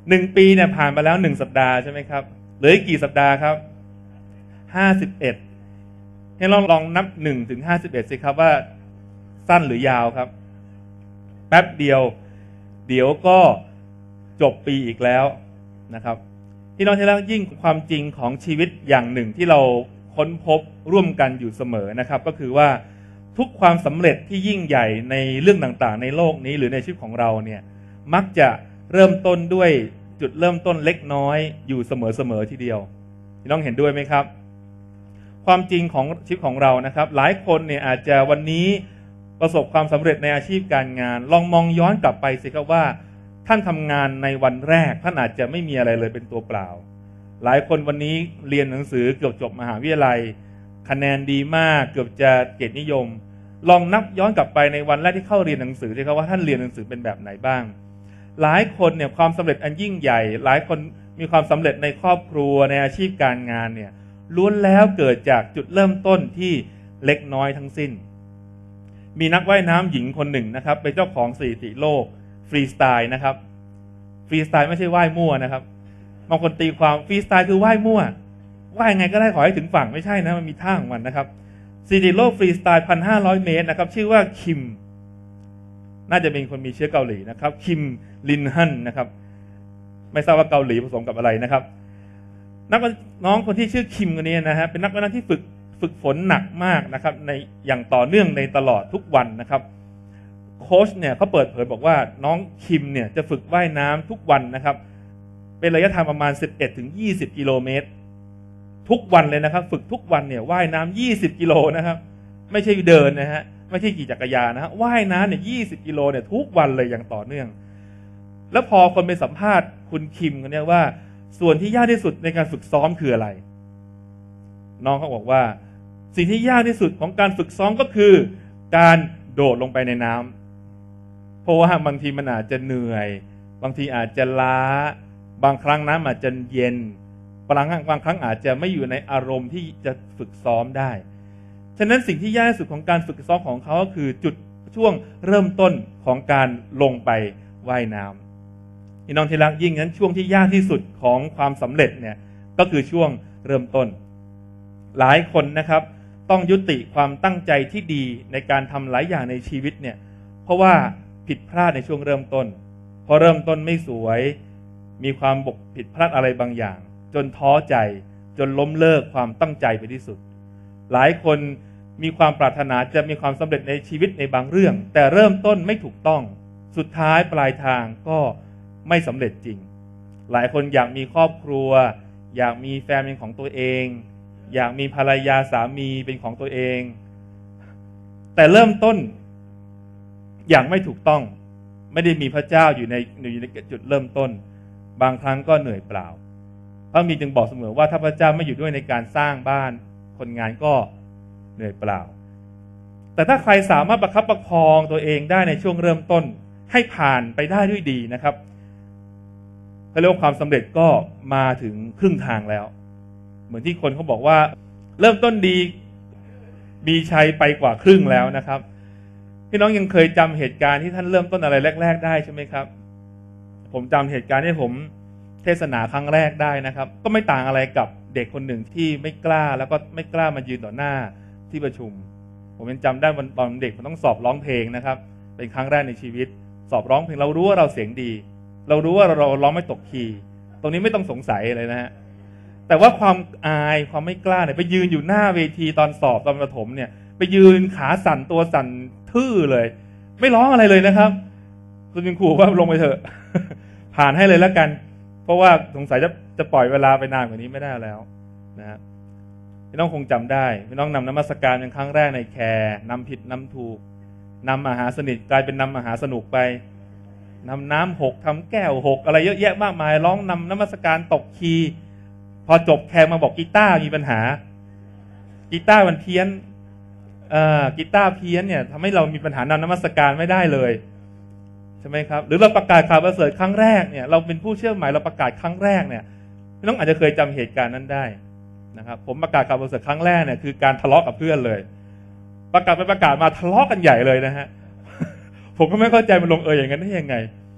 1 ปีเนี่ยผ่านไปแล้ว1 สัปดาห์ใช่ไหมครับเหลืออีกกี่สัปดาห์ครับ51ให้ลองนับ1 ถึง 51สิครับว่าสั้นหรือยาวครับแป๊บเดียวเดี๋ยวก็จบปีอีกแล้วนะครับพี่น้องที่รักยิ่งความจริงของชีวิตอย่างหนึ่งที่เราค้นพบร่วมกันอยู่เสมอนะครับก็คือว่าทุกความสำเร็จที่ยิ่งใหญ่ในเรื่องต่างๆในโลกนี้หรือในชีวิตของเราเนี่ยมักจะเริ่มต้นด้วยจุดเริ่มต้นเล็กน้อยอยู่เสมอๆทีเดียวพี่น้องเห็นด้วยไหมครับความจริงของชีวิตของเรานะครับหลายคนเนี่ยอาจจะวันนี้ประสบความสำเร็จในอาชีพการงานลองมองย้อนกลับไปสิครับว่าท่านทำงานในวันแรกท่านอาจจะไม่มีอะไรเลยเป็นตัวเปล่าหลายคนวันนี้เรียนหนังสือเกือบจบมหาวิทยาลัยคะแนนดีมากเกือบจะเกียรตินิยมลองนับย้อนกลับไปในวันแรกที่เข้าเรียนหนังสือสิครับว่าท่านเรียนหนังสือเป็นแบบไหนบ้างหลายคนเนี่ยความสำเร็จอันยิ่งใหญ่หลายคนมีความสำเร็จในครอบครัวในอาชีพการงานเนี่ยล้วนแล้วเกิดจากจุดเริ่มต้นที่เล็กน้อยทั้งสิ้นมีนักว่ายน้ำหญิงคนหนึ่งนะครับเป็นเจ้าของสถิติโลกฟรีสไตล์นะครับฟรีสไตล์ไม่ใช่ว่ายมั่วนะครับบางคนตีความฟรีสไตล์คือว่ายมั่วว่ายไงก็ได้ขอให้ถึงฝั่งไม่ใช่นะมันมีท่าของมันนะครับสถิติโลกฟรีสไตล์ 1,500 เมตรนะครับชื่อว่าคิมน่าจะเป็นคนมีเชื้อเกาหลีนะครับคิมลินฮันนะครับไม่ทราบว่าเกาหลีผสมกับอะไรนะครับน้องคนที่ชื่อคิมคนนี้นะฮะเป็นนักว่ายน้ำที่ฝึกฝนหนักมากนะครับในอย่างต่อเนื่องในตลอดทุกวันนะครับโค้ชเนี่ยเขาเปิดเผยบอกว่าน้องคิมเนี่ยจะฝึกว่ายน้ำทุกวันนะครับเป็นระยะทางประมาณ 11-20 กิโลเมตรทุกวันเลยนะครับฝึกทุกวันเนี่ยว่ายน้ำ20 กิโลนะครับไม่ใช่เดินนะฮะไม่ใช่ขี่จักรยานนะฮะว่ายน้ำเนี่ย20 กิโลเนี่ยทุกวันเลยอย่างต่อเนื่องแล้วพอคนไปสัมภาษณ์คุณคิมคนนี้ว่าส่วนที่ยากที่สุดในการฝึกซ้อมคืออะไรน้องเขาบอกว่าสิ่งที่ยากที่สุดของการฝึกซ้อมก็คือการโดดลงไปในน้ำเพราะว่าบางทีมันอาจจะเหนื่อยบางทีอาจจะล้าบางครั้งน้ำอาจจะเย็นบางครั้งอาจจะไม่อยู่ในอารมณ์ที่จะฝึกซ้อมได้ฉะนั้นสิ่งที่ยากที่สุดของการฝึกซ้อมของเขาก็คือจุดช่วงเริ่มต้นของการลงไปว่ายน้ำพี่น้องที่รักยิ่งนั้นช่วงที่ยากที่สุดของความสำเร็จเนี่ยก็คือช่วงเริ่มต้นหลายคนนะครับต้องยุติความตั้งใจที่ดีในการทำหลายอย่างในชีวิตเนี่ยเพราะว่าผิดพลาดในช่วงเริ่มต้นพอเริ่มต้นไม่สวยมีความผิดพลาดอะไรบางอย่างจนท้อใจจนล้มเลิกความตั้งใจไปที่สุดหลายคนมีความปรารถนาจะมีความสำเร็จในชีวิตในบางเรื่องแต่เริ่มต้นไม่ถูกต้องสุดท้ายปลายทางก็ไม่สำเร็จจริงหลายคนอยากมีครอบครัวอยากมีแฟนเป็นของตัวเองอยากมีภรรยาสามีเป็นของตัวเองแต่เริ่มต้นอย่างไม่ถูกต้องไม่ได้มีพระเจ้าอยู่ในจุดเริ่มต้นบางครั้งก็เหนื่อยเปล่าพระมีจึงบอกเสมอว่าถ้าพระเจ้าไม่อยู่ด้วยในการสร้างบ้านคนงานก็เหนื่อยเปล่าแต่ถ้าใครสามารถประคับประคองตัวเองได้ในช่วงเริ่มต้นให้ผ่านไปได้ด้วยดีนะครับเขาเรียกว่าความสำเร็จก็มาถึงครึ่งทางแล้วเหมือนที่คนเขาบอกว่าเริ่มต้นดีมีชัยไปกว่าครึ่งแล้วนะครับพี่น้องยังเคยจำเหตุการณ์ที่ท่านเริ่มต้นอะไรแรกๆได้ใช่ไหมครับผมจำเหตุการณ์ที่ผมเทศนาครั้งแรกได้นะครับก็ไม่ต่างอะไรกับเด็กคนหนึ่งที่ไม่กล้าแล้วก็ไม่กล้ามายืนต่อหน้าที่ประชุมผมยังจำได้ตอนเด็กผมต้องสอบร้องเพลงนะครับเป็นครั้งแรกในชีวิตสอบร้องเพลงเรารู้ว่าเราเสียงดีเรารู้ว่าเราร้องไม่ตกคีย์ตรงนี้ไม่ต้องสงสัยเลยนะฮะแต่ว่าความอายความไม่กล้าเนี่ยไปยืนอยู่หน้าเวทีตอนสอบตอนประถมเนี่ยไปยืนขาสั่นตัวสั่นทื่อเลยไม่ร้องอะไรเลยนะครับคุณครูว่าลงไปเถอะ ผ่านให้เลยแล้วกันเพราะว่าสงสัยจะปล่อยเวลาไปนานกว่านี้ไม่ได้แล้วนะฮะพี่น้องคงจำได้พี่น้องนำนมัสการเป็นครั้งแรกในแคร์นำผิดนำถูกนำมหาสนิทกลายเป็นนำมหาสนุกไปนำน้ำหกทำแก้วหกอะไรเยอะแยะมากมายร้องนำนมัสการตกคีย์พอจบแคร์มาบอกกีตาร์มีปัญหากีตาร์มันเพี้ยนกีตาร์เพี้ยนเนี่ยทำให้เรามีปัญหานำนมัสการไม่ได้เลยใช่ไหมครับหรือเราประกาศข่าวประเสริฐครั้งแรกเนี่ยเราเป็นผู้เชื่อใหม่เราประกาศครั้งแรกเนี่ยพี่น้องอาจจะเคยจำเหตุการณ์นั้นได้นะครับผมประกาศข่าวประเสริฐครั้งแรกเนี่ยคือการทะเลาะกับเพื่อนเลยประกาศไปประกาศมาทะเลาะกันใหญ่เลยนะฮะ ผมก็ไม่เข้าใจมันลงอย่างนั้นได้ยังไง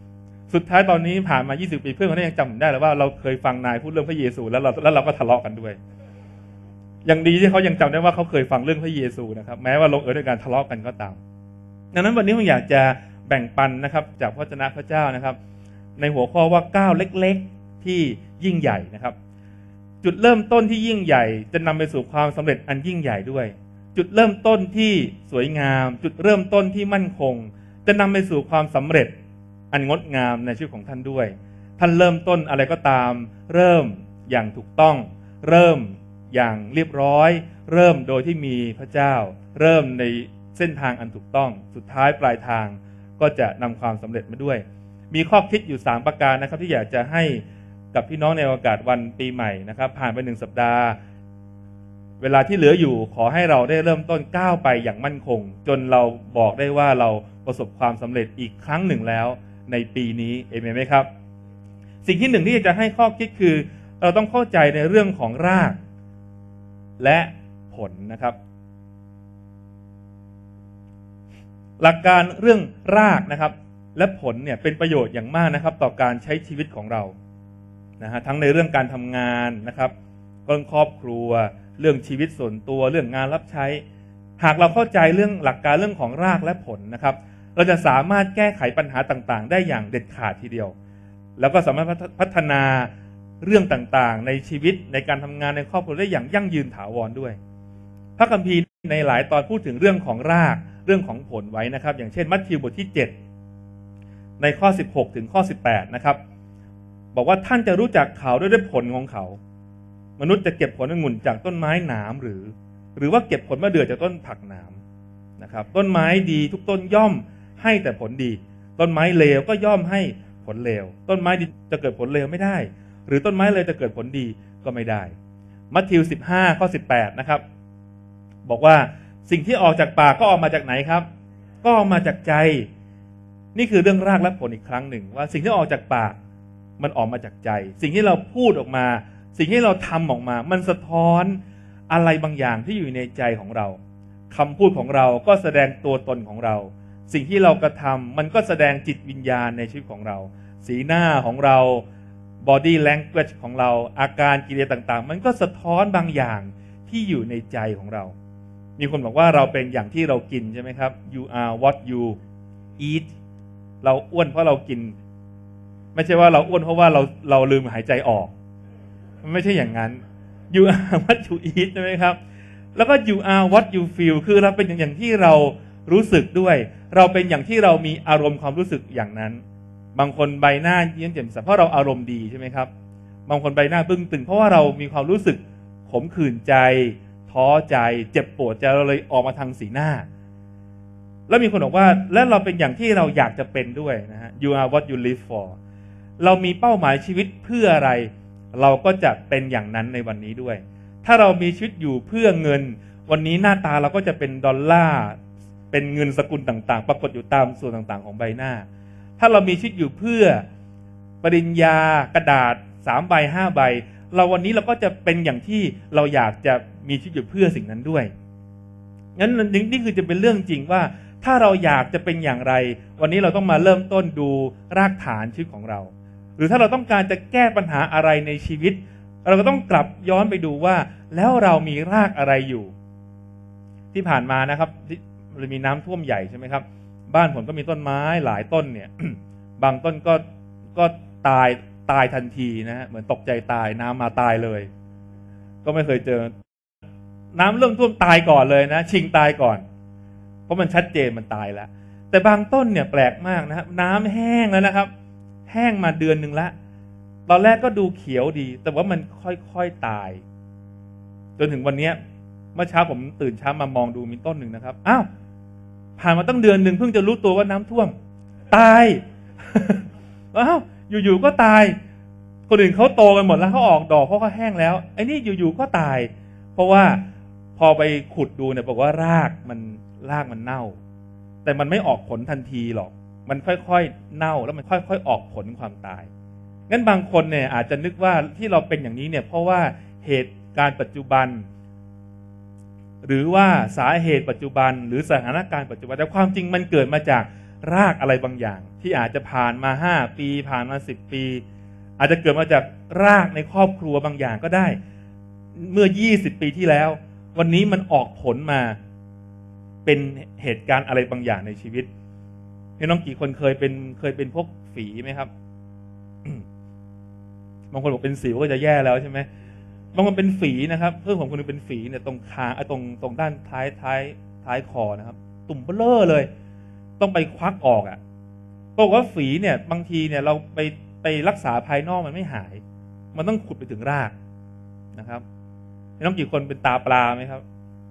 สุดท้ายตอนนี้ผ่านมา20 ปีเพื่อนคนนี้ยังจำได้เลยว่าเราเคยฟังนายพูดเรื่องพระเยซูแล้วเราก็ทะเลาะกันด้วยยังดีที่เขายังจำได้ว่าเขาเคยฟังเรื่องพระเยซูนะครับแม้ว่าลงเอยด้วยการทะเลาะกันก็ตามดังนั้นวันนี้ผมอยากจะแบ่งปันนะครับจากพระวจนะพระเจ้านะครับในหัวข้อว่าก้าวเล็กๆที่ยิ่งใหญ่นะครับจุดเริ่มต้นที่ยิ่งใหญ่จะนำไปสู่ความสำเร็จอันยิ่งใหญ่ด้วยจุดเริ่มต้นที่สวยงามจุดเริ่มต้นที่มั่นคงจะนำไปสู่ความสำเร็จอันงดงามในชีวิตของท่านด้วยท่านเริ่มต้นอะไรก็ตามเริ่มอย่างถูกต้องเริ่มอย่างเรียบร้อยเริ่มโดยที่มีพระเจ้าเริ่มในเส้นทางอันถูกต้องสุดท้ายปลายทางก็จะนำความสำเร็จมาด้วยมีข้อคิดอยู่3ประการนะครับที่อยากจะให้กับพี่น้องในโอกาสวันปีใหม่นะครับผ่านไป1 สัปดาห์เวลาที่เหลืออยู่ขอให้เราได้เริ่มต้นก้าวไปอย่างมั่นคงจนเราบอกได้ว่าเราประสบความสำเร็จอีกครั้งหนึ่งแล้วในปีนี้เอเมนไหมครับสิ่งที่หนึ่งที่จะให้ข้อคิดคือเราต้องเข้าใจในเรื่องของรากและผลนะครับหลักการเรื่องรากนะครับและผลเนี่ยเป็นประโยชน์อย่างมากนะครับต่อการใช้ชีวิตของเรานะฮะทั้งในเรื่องการทำงานนะครับเรื่องครอบครัวเรื่องชีวิตส่วนตัวเรื่องงานรับใช้หากเราเข้าใจเรื่องหลักการเรื่องของรากและผลนะครับเราจะสามารถแก้ไขปัญหาต่างๆได้อย่างเด็ดขาดทีเดียวแล้วก็สามารถพัฒนาเรื่องต่างๆในชีวิตในการทำงานในครอบครัวได้อย่างยั่งยืนถาวรด้วยพระคัมภีร์ในหลายตอนพูดถึงเรื่องของรากเรื่องของผลไว้นะครับอย่างเช่นมัทธิวบทที่7ในข้อ16ถึงข้อ18นะครับบอกว่าท่านจะรู้จักเขาด้วยผลของเขามนุษย์จะเก็บผลองุ่นจากต้นไม้หนามหรือว่าเก็บผลมะเดื่อจากต้นผักหนามนะครับต้นไม้ดีทุกต้นย่อมให้แต่ผลดีต้นไม้เลวก็ย่อมให้ผลเลวต้นไม้ดีจะเกิดผลเลวไม่ได้หรือต้นไม้เลวจะเกิดผลดีก็ไม่ได้มัทธิว15ข้อ18นะครับบอกว่าสิ่งที่ออกจากปากก็ออกมาจากไหนครับก็ออกมาจากใจนี่คือเรื่องรากและผลอีกครั้งหนึ่งว่าสิ่งที่ออกจากปากมันออกมาจากใจสิ่งที่เราพูดออกมาสิ่งที่เราทำออกมามันสะท้อนอะไรบางอย่างที่อยู่ในใจของเราคำพูดของเราก็แสดงตัวตนของเราสิ่งที่เรากระทำมันก็แสดงจิตวิญญาณในชีวิตของเราสีหน้าของเรา body language ของเราอาการกิริยาต่างๆมันก็สะท้อนบางอย่างที่อยู่ในใจของเรามีคนบอกว่าเราเป็นอย่างที่เรากินใช่ไหมครับ you are what you eat เราอ้วนเพราะเรากินไม่ใช่ว่าเราอ้วนเพราะว่าเราลืมหายใจออกมันไม่ใช่อย่างนั้น you are what you eat ใช่ไหมครับแล้วก็ you are what you feel คือเราเป็นอย่างที่เรารู้สึกด้วยเราเป็นอย่างที่เรามีอารมณ์ความรู้สึกอย่างนั้นบางคนใบหน้าเยิ้มแจ่มใสเพราะเราอารมณ์ดีใช่ไหมครับบางคนใบหน้าบึ้งตึงเพราะว่าเรามีความรู้สึกขมขื่นใจท้อใจเจ็บปวดใจเราเลยออกมาทางสีหน้าแล้วมีคนบอกว่าและเราเป็นอย่างที่เราอยากจะเป็นด้วยนะฮะ you are what you live for เรามีเป้าหมายชีวิตเพื่ออะไรเราก็จะเป็นอย่างนั้นในวันนี้ด้วยถ้าเรามีชีวิตอยู่เพื่อเงินวันนี้หน้าตาเราก็จะเป็นดอลลาร์เป็นเงินสกุลต่างๆปรากฏอยู่ตามส่วนต่างๆของใบหน้าถ้าเรามีชีวิตอยู่เพื่อปริญญากระดาษ3 ใบ 5 ใบเราวันนี้เราก็จะเป็นอย่างที่เราอยากจะมีชีวิตอยู่เพื่อสิ่งนั้นด้วยงั้นนี่คือจะเป็นเรื่องจริงว่าถ้าเราอยากจะเป็นอย่างไรวันนี้เราต้องมาเริ่มต้นดูรากฐานชีวิตของเราหรือถ้าเราต้องการจะแก้ปัญหาอะไรในชีวิตเราก็ต้องกลับย้อนไปดูว่าแล้วเรามีรากอะไรอยู่ที่ผ่านมานะครับมันมีน้ำท่วมใหญ่ใช่ไหมครับบ้านผมก็มีต้นไม้หลายต้นเนี่ย บางต้นก็ตายทันทีนะฮะเหมือนตกใจตายน้ำมาตายเลยก็ไม่เคยเจอน้ำเริ่มท่วมตายก่อนเลยนะชิงตายก่อนเพราะมันชัดเจนมันตายแล้วแต่บางต้นเนี่ยแปลกมากนะครับน้ำแห้งแล้วนะครับแห้งมาเดือนนึงแล้วตอนแรกก็ดูเขียวดีแต่ว่ามันค่อยๆตายจนถึงวันนี้เมื่อเช้าผมตื่นเช้ามามองดูมีต้นหนึ่งนะครับอ้าวผ่านมาตั้งเดือนหนึ่งเพิ่งจะรู้ตัวว่าน้ำท่วมตายอ้าวอยู่ๆก็ตายคนอื่นเขาโตกันหมดแล้วเขาออกดอกเพราะเขาแห้งแล้วไอ้นี่อยู่ๆก็ตายเพราะว่าพอไปขุดดูเนี่ยบอกว่ารากมันเน่าแต่มันไม่ออกผลทันทีหรอกมันค่อยๆเน่าแล้วมันค่อยๆออกผลความตายงั้นบางคนเนี่ยอาจจะนึกว่าที่เราเป็นอย่างนี้เนี่ยเพราะว่าเหตุการณ์ปัจจุบันหรือว่าสาเหตุปัจจุบันหรือสถานการณ์ปัจจุบันแต่ความจริงมันเกิดมาจากรากอะไรบางอย่างที่อาจจะผ่านมา5 ปีผ่านมา10 ปีอาจจะเกิดมาจากรากในครอบครัวบางอย่างก็ได้เมื่อ20 ปีที่แล้ววันนี้มันออกผลมาเป็นเหตุการณ์อะไรบางอย่างในชีวิตพี่น้องกี่คนเคยเป็นพวกฝีไหมครับ บางคนบอกเป็นสิวก็จะแย่แล้วใช่ไหมบางคนเป็นฝีนะครับเพื่อนผมคนนึงเป็นฝีเนี่ยตรงคางตรงด้านท้ายคอนะครับตุ่มเบลอเลยต้องไปควักออกบอกว่าฝีเนี่ยบางทีเนี่ยเราไปรักษาภายนอกมันไม่หายมันต้องขุดไปถึงรากนะครับพี่น้องกี่คนเป็นตาปลาไหมครับ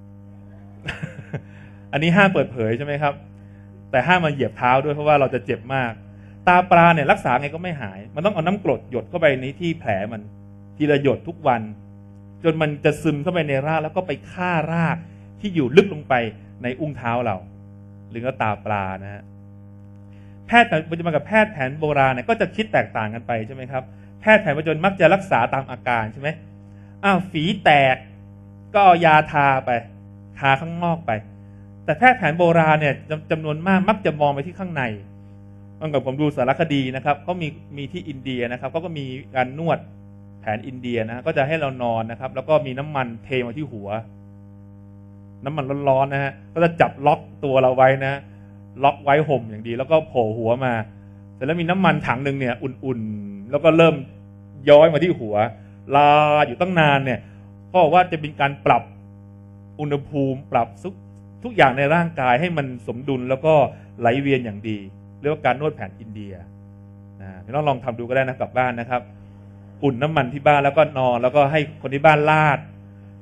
อันนี้ห้ามเปิดเผยใช่ไหมครับแต่ห้ามมาเหยียบเท้าด้วยเพราะว่าเราจะเจ็บมากตาปลาเนี่ยรักษาไงก็ไม่หายมันต้องเอาน้ำกรดหยดเข้าไปในที่แผลมันทีละหยดทุกวันจนมันจะซึมเข้าไปในรากแล้วก็ไปฆ่ารากที่อยู่ลึกลงไปในอุ้งเท้าเราหรือว่าตาปลานะฮะแพทย์ปัจจุบันกับแพทย์แผนโบราณเนี่ยก็จะคิดแตกต่างกันไปใช่ไหมครับแพทย์แผนปัจจุบันมักจะรักษาตามอาการใช่ไหมฝีแตกก็เอายาทาไปทาข้างนอกไปแต่แพทย์แผนโบราณเนี่ยจำนวนมากมักจะมองไปที่ข้างในเมื่อก่อนผมดูสารคดีนะครับเขามีที่อินเดียนะครับเขาก็มีการนวดแผนอินเดียนะก็จะให้เรานอนนะครับแล้วก็มีน้ำมันเทมาที่หัวน้ำมันร้อนๆนะฮะก็จะจับล็อกตัวเราไว้นะล็อกไว้ห่มอย่างดีแล้วก็โผล่หัวมาเสร็จแล้วมีน้ำมันถังนึงเนี่ยอุ่นๆแล้วก็เริ่มย้อยมาที่หัวลาอยู่ตั้งนานเนี่ยเพราะว่าจะเป็นการปรับอุณหภูมิปรับทุกอย่างในร่างกายให้มันสมดุลแล้วก็ไหลเวียนอย่างดีเรียกว่าการนวดแผนอินเดียพี่น้องลองทำดูก็ได้นะกลับบ้านนะครับอุ่นน้ำมันที่บ้านแล้วก็นอนแล้วก็ให้คนที่บ้านลาด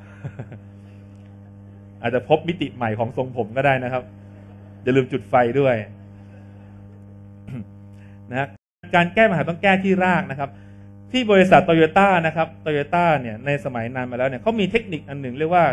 อาจจะพบมิติใหม่ของทรงผมก็ได้นะครับอย่าลืมจุดไฟด้วย นะการแก้ปัญหาต้องแก้ที่รากนะครับที่บริษัทโตโยต้านะครับโตโยต้าเนี่ยในสมัยนานมาแล้วเนี่ยเขามีเทคนิคอันหนึ่งเรียกว่า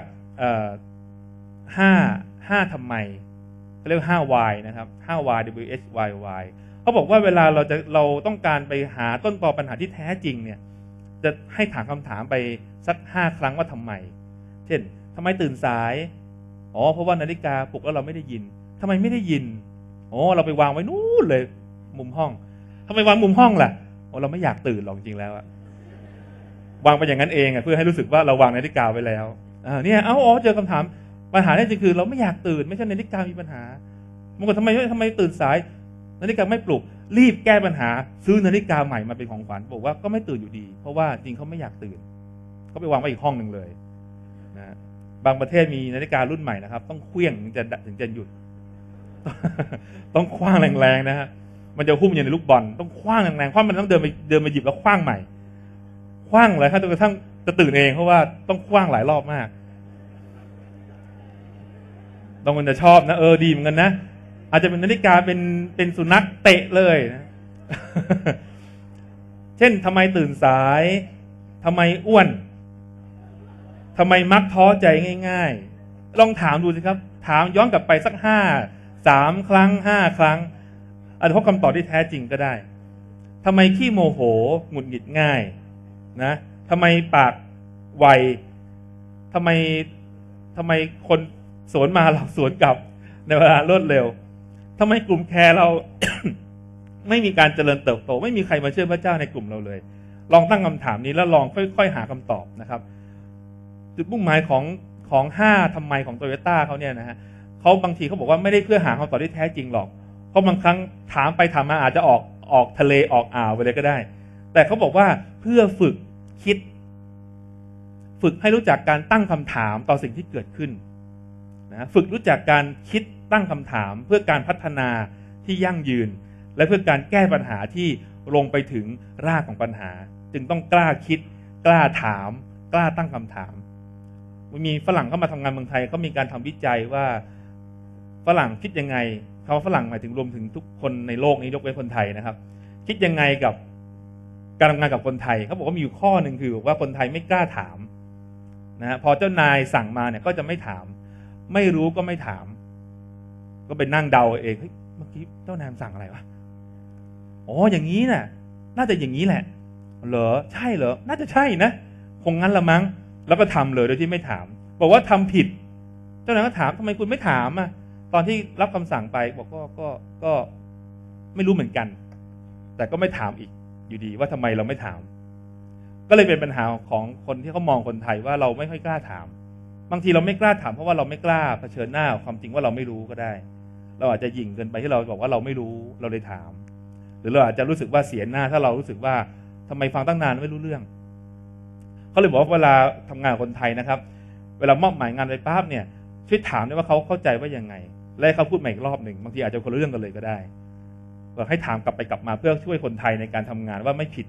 ห้าทำไมเขาเรียก5 why นะครับ5 why why เขาบอกว่าเวลาเราต้องการไปหาต้นตอปัญหาที่แท้จริงเนี่ยจะให้ถามคำถามไปสัก5 ครั้งว่าทำไมเช่นทำไมตื่นสายเพราะว่านาฬิกาปลุกแล้วเราไม่ได้ยินทำไมไม่ได้ยินเราไปวางไว้นู่นเลยมุมห้องทำไมวางมุมห้องล่ะเราไม่อยากตื่นหรอกจริงแล้ววางไปอย่างนั้นเองเพื่อให้รู้สึกว่าเราวางนาฬิกาไว้แล้วเนี่ยเจอคำถามปัญหาแท้จริงคือเราไม่อยากตื่นไม่ใช่นาฬิกามีปัญหาบางคนทำไมตื่นสายนาฬิกาไม่ปลุกรีบแก้ปัญหาซื้อนาฬิกาใหม่มาเป็นของขวัญบอกว่าก็ไม่ตื่นอยู่ดีเพราะว่าจริงเขาไม่อยากตื่นเขาไปวางไว้อีกห้องหนึ่งเลยนะบางประเทศมีนาฬิการุ่นใหม่นะครับต้องเคลื่องถึงจะหยุด ต้องคว้างแรงๆนะฮะมันจะหุ้มอยู่ในลูกบอลต้องคว้างแรงๆเพราะมันต้องเดินมาหยิบแล้วคว้างใหม่คว้างเลยครับจนกระทั่งจะตื่นเองเพราะว่าต้องคว้างหลายรอบมากต้องมันจะชอบนะดีเหมือนกันนะอาจจะเป็นนาฬิกาเป็นสุนัขเตะเลยนะ เช่นทำไมตื่นสายทำไมอ้วนทำไมมักท้อใจง่ายๆลองถามดูสิครับถามย้อนกลับไปสัก3 ครั้ง5 ครั้งอาจจะพบคำตอบที่แท้จริงก็ได้ทำไมขี้โมโหหงุดหงิดง่ายนะทำไมปากไวทำไมคนสวนมาเราสวนกลับในเวลารวดเร็วทำไมกลุ่มแคร์เรา ไม่มีการเจริญเติบโตไม่มีใครมาเชื่อพระเจ้าในกลุ่มเราเลยลองตั้งคำถามนี้แล้วลองค่อยๆหาคำตอบนะครับจุดมุ่งหมายของ5ทำไมของโตโยต้าเขาเนี่ยนะฮะเขาบางทีเขาบอกว่าไม่ได้เพื่อหาคำตอบที่แท้จริงหรอกเพราะบางครั้งถามไปถามมาอาจจะออกทะเลออกอ่าวไปเลยก็ได้แต่เขาบอกว่าเพื่อฝึกคิดฝึกให้รู้จักการตั้งคำถามต่อสิ่งที่เกิดขึ้นนะฝึกรู้จักการคิดตั้งคำถามเพื่อการพัฒนาที่ยั่งยืนและเพื่อการแก้ปัญหาที่ลงไปถึงรากของปัญหาจึงต้องกล้าคิดกล้าถามกล้าตั้งคำถามมีฝรั่งเข้ามาทำงานเมืองไทยก็มีการทำวิจัยว่าฝรั่งคิดยังไงเขาฝรั่งหมายถึงรวมถึงทุกคนในโลกนี้ยกเว้นคนไทยนะครับคิดยังไงกับการทำงานกับคนไทยเขาบอกว่ามีอยู่ข้อหนึ่งคือบอกว่าคนไทยไม่กล้าถามนะฮะพอเจ้านายสั่งมาเนี่ยก็จะไม่ถามไม่รู้ก็ไม่ถามก็ไปนั่งเดาเองเฮ้ยเมื่อกี้เจ้านายสั่งอะไรวะอย่างนี้น่ะน่าจะอย่างนี้แหละเหรอใช่เหรอน่าจะใช่นะคงงั้นละมั้งแล้วก็ทำเลยโดยที่ไม่ถามบอกว่าทำผิดเจ้านายก็ถามทำไมคุณไม่ถามตอนที่รับคำสั่งไปบอกก็ไม่รู้เหมือนกันแต่ก็ไม่ถามอีกอยู่ดีว่าทำไมเราไม่ถามก็เลยเป็นปัญหาของคนที่เขามองคนไทยว่าเราไม่ค่อยกล้าถามบางทีเราไม่กล้าถามเพราะว่าเราไม่กล้าเผชิญหน้าความจริงว่าเราไม่รู้ก็ได้เราอาจจะหยิ่งเกินไปที่เราบอกว่าเราไม่รู้เราเลยถามหรือเราอาจจะรู้สึกว่าเสียหน้าถ้าเรารู้สึกว่าทำไมฟังตั้งนานไม่รู้เรื่องเขาเลยบอกว่าเวลาทำงานกับคนไทยนะครับเวลามอบหมายงานไปปั๊บเนี่ยช่วยถามด้วยว่าเขาเข้าใจว่ายังไงและเขาพูดใหม่อีกรอบหนึ่งบางทีอาจจะคนละเรื่องกันเลยก็ได้เราให้ถามกลับไปกลับมาเพื่อช่วยคนไทยในการทำงานว่าไม่ผิด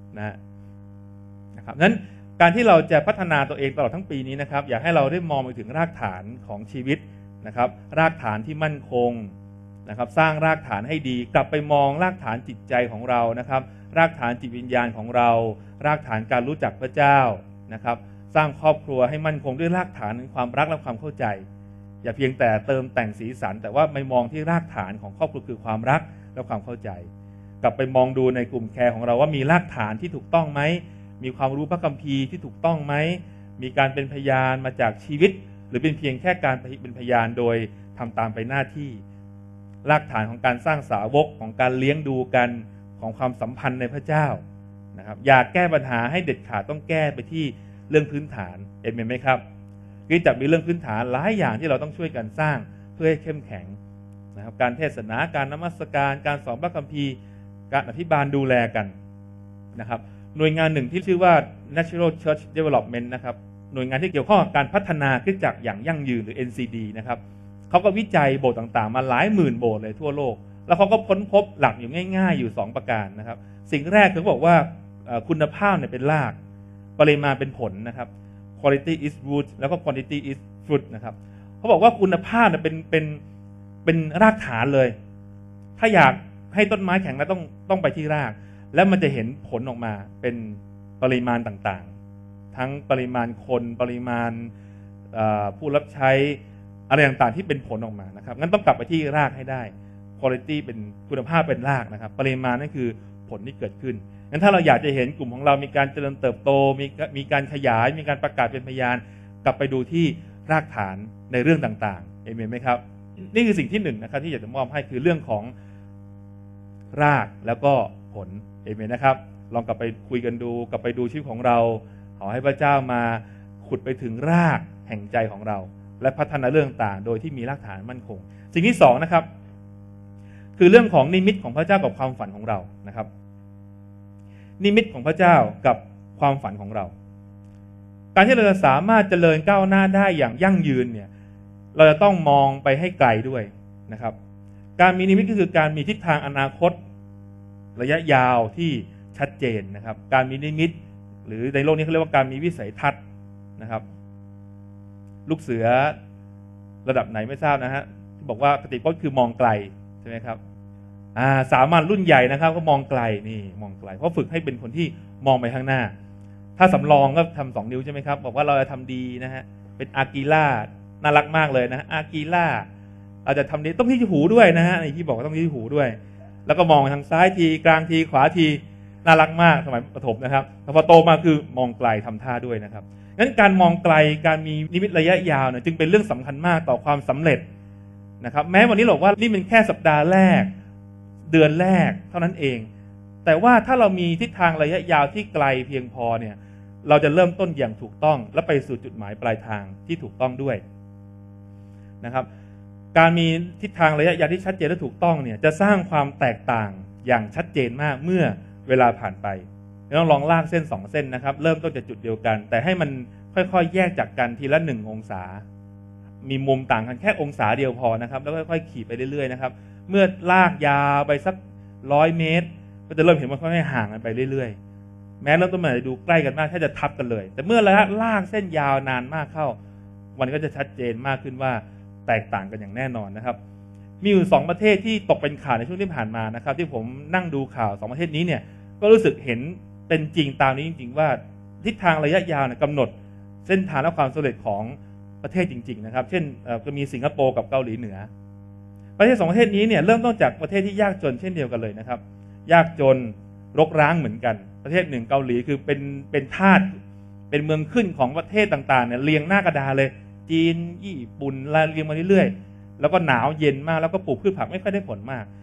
นะครับนั้นการที่เราจะพัฒนาตัวเองตลอดทั้งปีนี้นะครับอยากให้เราได้มองไปถึงรากฐานของชีวิตนะครับรากฐานที่มั่นคงนะครับสร้างรากฐานให้ดีกลับไปมองรากฐานจิตใจของเรานะครับรากฐานจิตวิญญาณของเรารากฐานการรู้จักพระเจ้านะครับสร้างครอบครัวให้มั่นคงด้วยรากฐานความรักและความเข้าใจอย่าเพียงแต่เติมแต่งสีสันแต่ว่าไม่มองที่รากฐานของครอบครัวคือความรักและความเข้าใจกลับไปมองดูในกลุ่มแคร์ของเราว่ามีรากฐานที่ถูกต้องไหมมีความรู้พระคัมภีร์ที่ถูกต้องไหมมีการเป็นพยานมาจากชีวิตหรือเป็นเพียงแค่การเป็นพยานโดยทำตามไปหน้าที่รากฐานของการสร้างสาวกของการเลี้ยงดูกันของความสัมพันธ์ในพระเจ้านะครับอยากแก้ปัญหาให้เด็ดขาดต้องแก้ไปที่เรื่องพื้นฐานเห็นไหมครับคือจะมีเรื่องพื้นฐานหลายอย่างที่เราต้องช่วยกันสร้างเพื่อให้เข้มแข็งนะครับการเทศนาการนมัสการการสอนพระคัมภีร์การอภิบาลดูแลกันนะครับหน่วยงานหนึ่งที่ชื่อว่า Natural Church Development นะครับหน่วยงานที่เกี่ยวข้องกับการพัฒนาคริสตจักรอย่างยั่งยืนหรือ NCD นะครับเขาก็วิจัยโบสถ์ต่างๆมาหลายหมื่นโบสถ์เลยทั่วโลกแล้วเขาก็ค้นพบหลักอยู่ง่ายๆอยู่2ประการนะครับสิ่งแรกคือเขาบอกว่าคุณภาพเนี่ยเป็นรากปริมาณเป็นผลนะครับ quality is root แล้วก็ quantity is fruit นะครับเขาบอกว่าคุณภาพเนี่ยเป็นรากฐานเลยถ้าอยากให้ต้นไม้แข็งแล้วต้องไปที่รากแล้วมันจะเห็นผลออกมาเป็นปริมาณต่างๆทั้งปริมาณคนปริมาณผู้รับใช้อะไรต่างๆที่เป็นผลออกมานะครับงั้นต้องกลับไปที่รากให้ได้ quality เป็นคุณภาพเป็นรากนะครับปริมาณนั่นคือผลที่เกิดขึ้นงั้นถ้าเราอยากจะเห็นกลุ่มของเรามีการเจริญเติบโตมีการขยายมีการประกาศเป็นพยานกลับไปดูที่รากฐานในเรื่องต่างๆเอเมนไหมครับนี่คือสิ่งที่1นะครับที่อยากจะมอบให้คือเรื่องของรากแล้วก็ผลเอเมนนะครับลองกลับไปคุยกันดูกลับไปดูชีวิตของเราขอให้พระเจ้ามาขุดไปถึงรากแห่งใจของเราและพัฒนาเรื่องต่างโดยที่มีรากฐานมั่นคงสิ่งที่2นะครับคือเรื่องของนิมิตของพระเจ้ากับความฝันของเรานะครับนิมิตของพระเจ้ากับความฝันของเราการที่เราจะสามารถเจริญก้าวหน้าได้อย่างยั่งยืนเนี่ยเราจะต้องมองไปให้ไกลด้วยนะครับการมีนิมิตก็คือการมีทิศทางอนาคตระยะยาวที่ชัดเจนนะครับการมีนิมิตหรือในโลกนี้เขาเรียกว่าการมีวิสัยทัศน์นะครับลูกเสือระดับไหนไม่ทราบนะฮะที่บอกว่าปฏิบัติคือมองไกลใช่ไหมครับสามัญรุ่นใหญ่นะครับก็มองไกลนี่มองไกลเพราะฝึกให้เป็นคนที่มองไปข้างหน้าถ้าสำรองก็ทำ2 นิ้วใช่ไหมครับบอกว่าเราจะทำดีนะฮะเป็นอากีล่าน่ารักมากเลยนะอากีล่าเราจะทำดีต้องที่หูด้วยนะฮะในที่บอกว่าต้องที่หูด้วยแล้วก็มองทางซ้ายทีกลางทีขวาทีน่ารักมากสมัยประถมนะครับแต่พอโตมาคือมองไกลทำท่าด้วยนะครับงั้นการมองไกลการมีนิมิตระยะยาวเนี่ยจึงเป็นเรื่องสำคัญมากต่อความสำเร็จนะครับแม้วันนี้เราบอกว่านี่เป็นแค่สัปดาห์แรกเดือนแรกเท่านั้นเองแต่ว่าถ้าเรามีทิศทางระยะยาวที่ไกลเพียงพอเนี่ยเราจะเริ่มต้นอย่างถูกต้องและไปสู่จุดหมายปลายทางที่ถูกต้องด้วยนะครับการมีทิศทางระยะยาวที่ชัดเจนและถูกต้องเนี่ยจะสร้างความแตกต่างอย่างชัดเจนมากเมื่อเวลาผ่านไปต้องลองลากเส้น2 เส้นนะครับเริ่มต้นจากจุดเดียวกันแต่ให้มันค่อยๆแยกจากกันทีละ1 องศามีมุมต่างกันแค่องศาเดียวพอนะครับแล้วค่อยๆขี่ไปเรื่อยๆนะครับเมื่อลากยาวไปสัก100 เมตรก็จะเริ่มเห็นว่าค่อยๆห่างกันไปเรื่อยๆแม้เริ่มต้นมาดูใกล้กันมากแทบจะทับกันเลยแต่เมื่อลากเส้นยาวนานมากเข้ามันก็จะชัดเจนมากขึ้นว่าแตกต่างกันอย่างแน่นอนนะครับมีอยู่2 ประเทศที่ตกเป็นข่าวในช่วงที่ผ่านมานะครับที่ผมนั่งดูข่าว2 ประเทศนี้เนี่ยก็รู้สึกเห็นเป็นจริงตามนี้จริงๆว่าทิศทางระยะยาวกำหนดเส้นทางและความสำเร็จของประเทศจริงๆนะครับเช่นก็มีสิงคโปร์กับเกาหลีเหนือประเทศ2 ประเทศนี้เนี่ยเริ่มต้นจากประเทศที่ยากจนเช่นเดียวกันเลยนะครับยากจนรกร้างเหมือนกันประเทศหนึ่งเกาหลีคือเป็นทาสเป็นเมืองขึ้นของประเทศต่างๆเนี่ยเรียงหน้ากระดานเลยจีนญี่ปุ่นเรียงมาเรื่อยๆแล้วก็หนาวเย็นมากแล้วก็ปลูกพืชผักไม่ค่อยได้ผลมาก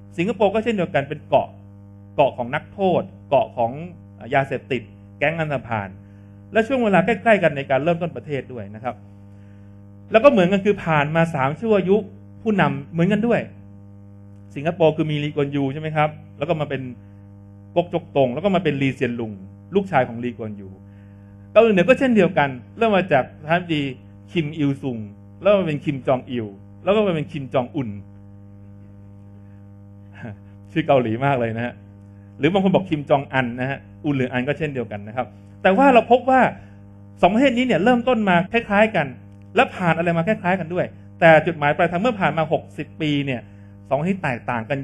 สิงคโปร์ก็เช่นเดียวกันเป็นเกาะของนักโทษเกาะของยาเสพติดแก๊งอันธพาลและช่วงเวลาใกล้ๆกันในการเริ่มต้นประเทศด้วยนะครับแล้วก็เหมือนกันคือผ่านมา3 ชั่วอายุผู้นำเหมือนกันด้วยสิงคโปร์คือมีลีกวนยูใช่ไหมครับแล้วก็มาเป็นก๊กจกตงแล้วก็มาเป็นลีเซียนลุงลูกชายของลีกวนยูเกาหลีเหนือก็เช่นเดียวกันเริ่มมาจากท่านดีคิมอิลซุงแล้วมาเป็นคิมจองอิลแล้วก็มาเป็นคิมจองอุนชื่อเกาหลีมากเลยนะฮะหรือบางคนบอกคิมจองอันนะฮะอุนหรืออันก็เช่นเดียวกันนะครับแต่ว่าเราพบว่า2 ประเทศนี้เนี่ยเริ่มต้นมาคล้ายๆกันและผ่านอะไรมาคล้ายๆกันด้วยแต่จุดหมายปลายทางเมื่อผ่านมา60 ปีเนี่ย2 ประเทศแตกต่างกัน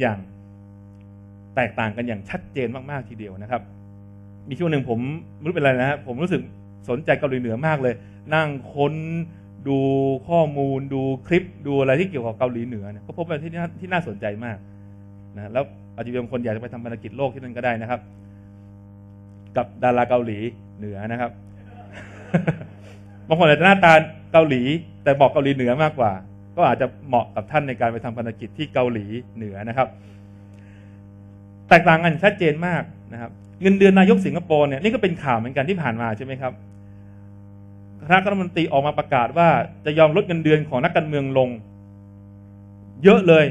อย่างชัดเจนมากๆทีเดียวนะครับมีช่วงหนึ่งผมไม่รู้เป็นอะไรนะฮะผมรู้สึกสนใจเกาหลีเหนือมากเลยนั่งค้นดูข้อมูลดูคลิปดูอะไรที่เกี่ยวกับเกาหลีเหนือเนี่ยก็พบเป็นที่น่าสนใจมากนะแล้วอาจจะมีบางคนอยากจะไปทำภารกิจโลกที่นั่นก็ได้นะครับกับดาราเกาหลีเหนือนะครับ บางคนอาจจะหน้าตาเกาหลีแต่บอกเกาหลีเหนือมากกว่าก็อาจจะเหมาะกับท่านในการไปทำภารกิจที่เกาหลีเหนือนะครับแตกต่างกันชัดเจนมากนะครับเงินเดือนนายกสิงคโปร์เนี่ยนี่ก็เป็นข่าวเหมือนกันที่ผ่านมาใช่ไหมครับคณะรัฐมนตรีออกมาประกาศว่าจะยอมลดเงินเดือนของนักการเมืองลงเยอะเลย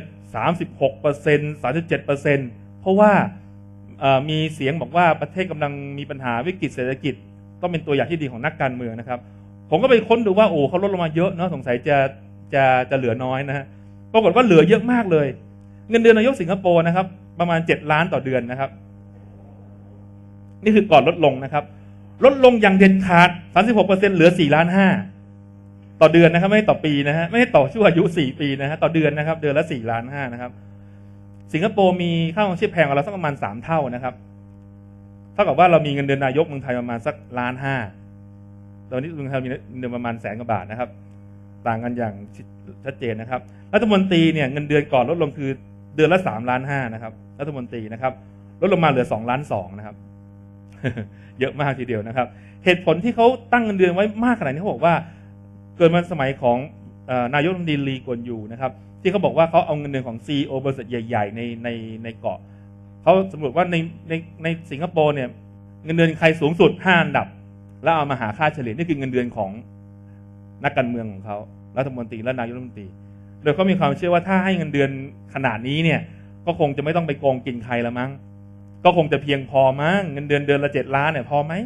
36% 37%เพราะว่ามีเสียงบอกว่าประเทศกำลังมีปัญหาวิกฤตเศรษฐกิจต้องเป็นตัวอย่างที่ดีของนักการเมืองนะครับผมก็ไปค้นดูว่าโอ้เขาลดลงมาเยอะเนาะสงสัยจะเหลือน้อยนะฮะปรากฏว่าเหลือเยอะมากเลยเงินเดือนนายกสิงคโปร์นะครับประมาณ7 ล้านต่อเดือนนะครับนี่คือก่อนลดลงนะครับลดลงอย่างเด็ดขาด 36% เหลือ4.5 ล้านต่อเดือนนะครับไม่ต่อปีนะฮะไม่ให้ต่อชั่วอายุ4 ปีนะฮะต่อเดือนนะครับเดือนละ4.5 ล้านนะครับสิงคโปร์มีค่าครองชีพแพงกว่าเราสักประมาณ3 เท่านะครับเท่ากับว่าเรามีเงินเดือนนายกเมืองไทยประมาณสัก1.5 ล้านตอนนี้เมืองไทยมีเงินประมาณ100,000 กว่าบาทนะครับต่างกันอย่างชัดเจนนะครับรัฐมนตรีเนี่ยเงินเดือนก่อนลดลงคือเดือนละ3.5 ล้านนะครับรัฐมนตรีนะครับลดลงมาเหลือ2.2 ล้านนะครับ เยอะมากทีเดียวนะครับเหตุผลที่เขาตั้งเงินเดือนไว้มากขนาดนี้เขาบอกว่าเกิดมาสมัยของนายกรัฐมนตรีลีกวนยูนะครับที่เขาบอกว่าเขาเอาเงินเดือนของ CEO บริษัทใหญ่ๆในเกาะเขาสำรวจว่าในสิงคโปร์เนี่ยเงินเดือนใครสูงสุด5 อันดับแล้วเอามาหาค่าเฉลี่ยนี่คือเงินเดือนของนักการเมืองของเขารัฐมนตรีและนายกรัฐมนตรีโดยเขามีความเชื่อว่าถ้าให้เงินเดือนขนาดนี้เนี่ยก็คงจะไม่ต้องไปโกงกินใครละมั้งก็คงจะเพียงพอมั้งเงินเดือนละ7 ล้านเนี่ยพอไหม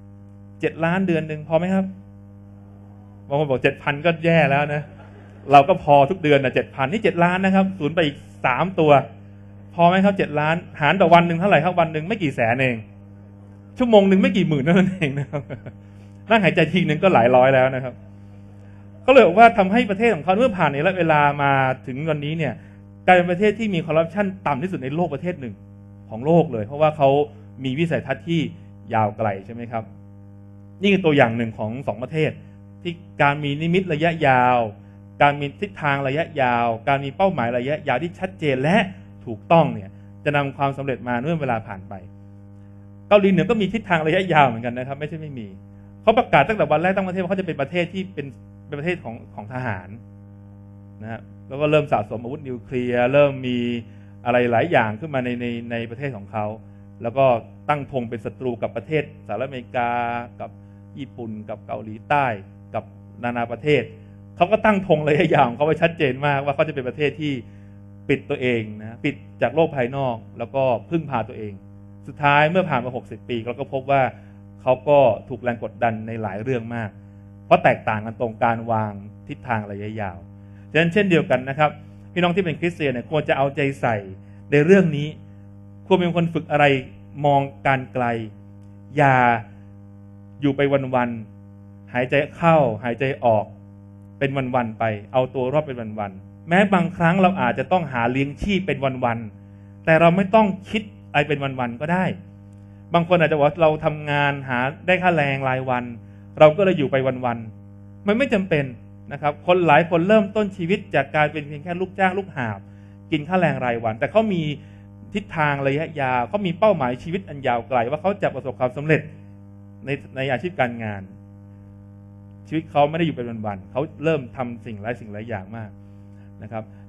7 ล้านเดือนนึงพอไหมครับบางคนบอก 7,000 ก็แย่แล้วนะเราก็พอทุกเดือนนะ 7,000 นี่7 ล้านนะครับศูนย์ไปอีก3 ตัวพอไหมครับ7 ล้านหารต่อวันนึงเท่าไหร่ครับวันนึงไม่กี่แสนเองชั่วโมงนึงไม่กี่หมื่นนั่นเองนะครับนั่งหายใจทีนึงก็หลายร้อยแล้วนะครับก็เลยบอกว่าทำให้ประเทศของเขาเมื่อผ่านในระยะเวลามาถึงวันนี้เนี่ยกลายเป็นประเทศที่มีคอร์รัปชันต่ำที่สุดในโลกประเทศหนึ่งของโลกเลยเพราะว่าเขามีวิสัยทัศน์ที่ยาวไกลใช่ไหมครับนี่คือตัวอย่างหนึ่งของ2 ประเทศที่การมีนิมิตระยะยาวการมีทิศทางระยะยาวการมีเป้าหมายระยะยาวที่ชัดเจนและถูกต้องเนี่ยจะนำความสำเร็จมาเมื่อเวลาผ่านไปเกาหลีเหนือก็มีทิศทางระยะยาวเหมือนกันนะครับไม่ใช่ไม่มีเขาประกาศตั้งแต่วันแรกตั้งประเทศว่าเขาจะเป็นประเทศที่เป็นประเทศของทหารนะฮะแล้วก็เริ่มสะสมอาวุธนิวเคลียร์เริ่มมีอะไรหลายอย่างขึ้นมาในประเทศของเขาแล้วก็ตั้งธงเป็นศัตรูกับประเทศสหรัฐอเมริกากับญี่ปุ่นกับเกาหลีใต้กับนานาประเทศเขาก็ตั้งธงระยะยาวของเขาไว้ชัดเจนมากว่าเขาจะเป็นประเทศที่ปิดตัวเองนะปิดจากโลกภายนอกแล้วก็พึ่งพาตัวเองสุดท้ายเมื่อผ่านมา60 ปีเราก็พบว่าเขาก็ถูกแรงกดดันในหลายเรื่องมากเพราะแตกต่างกันตรงการวางทิศทางระยะยาวฉะนั้นเช่นเดียวกันนะครับพี่น้องที่เป็นคริสเตียนเนี่ยควรจะเอาใจใส่ในเรื่องนี้ควรเป็นคนฝึกอะไรมองการไกลอย่าอยู่ไปวันๆหายใจเข้าหายใจออกเป็นวันๆไปเอาตัวรอดเป็นวันๆแม้บางครั้งเราอาจจะต้องหาเลี้ยงชีพเป็นวันๆแต่เราไม่ต้องคิดอะไรเป็นวันๆก็ได้บางคนอาจจะว่าเราทำงานหาได้ค่าแรงรายวันเราก็เลยอยู่ไปวันๆมันไม่จำเป็นนะครับคนหลายคนเริ่มต้นชีวิตจากการเป็นเพียงแค่ลูกจ้างลูกหาบกินค่าแรงรายวันแต่เขามีทิศทางระยะยาวเขามีเป้าหมายชีวิตอันยาวไกลว่าเขาจะประสบความสำเร็จในอาชีพการงานชีวิตเขาไม่ได้อยู่เป็นวันๆเขาเริ่มทำสิ่งหลายอย่างมากนะครับ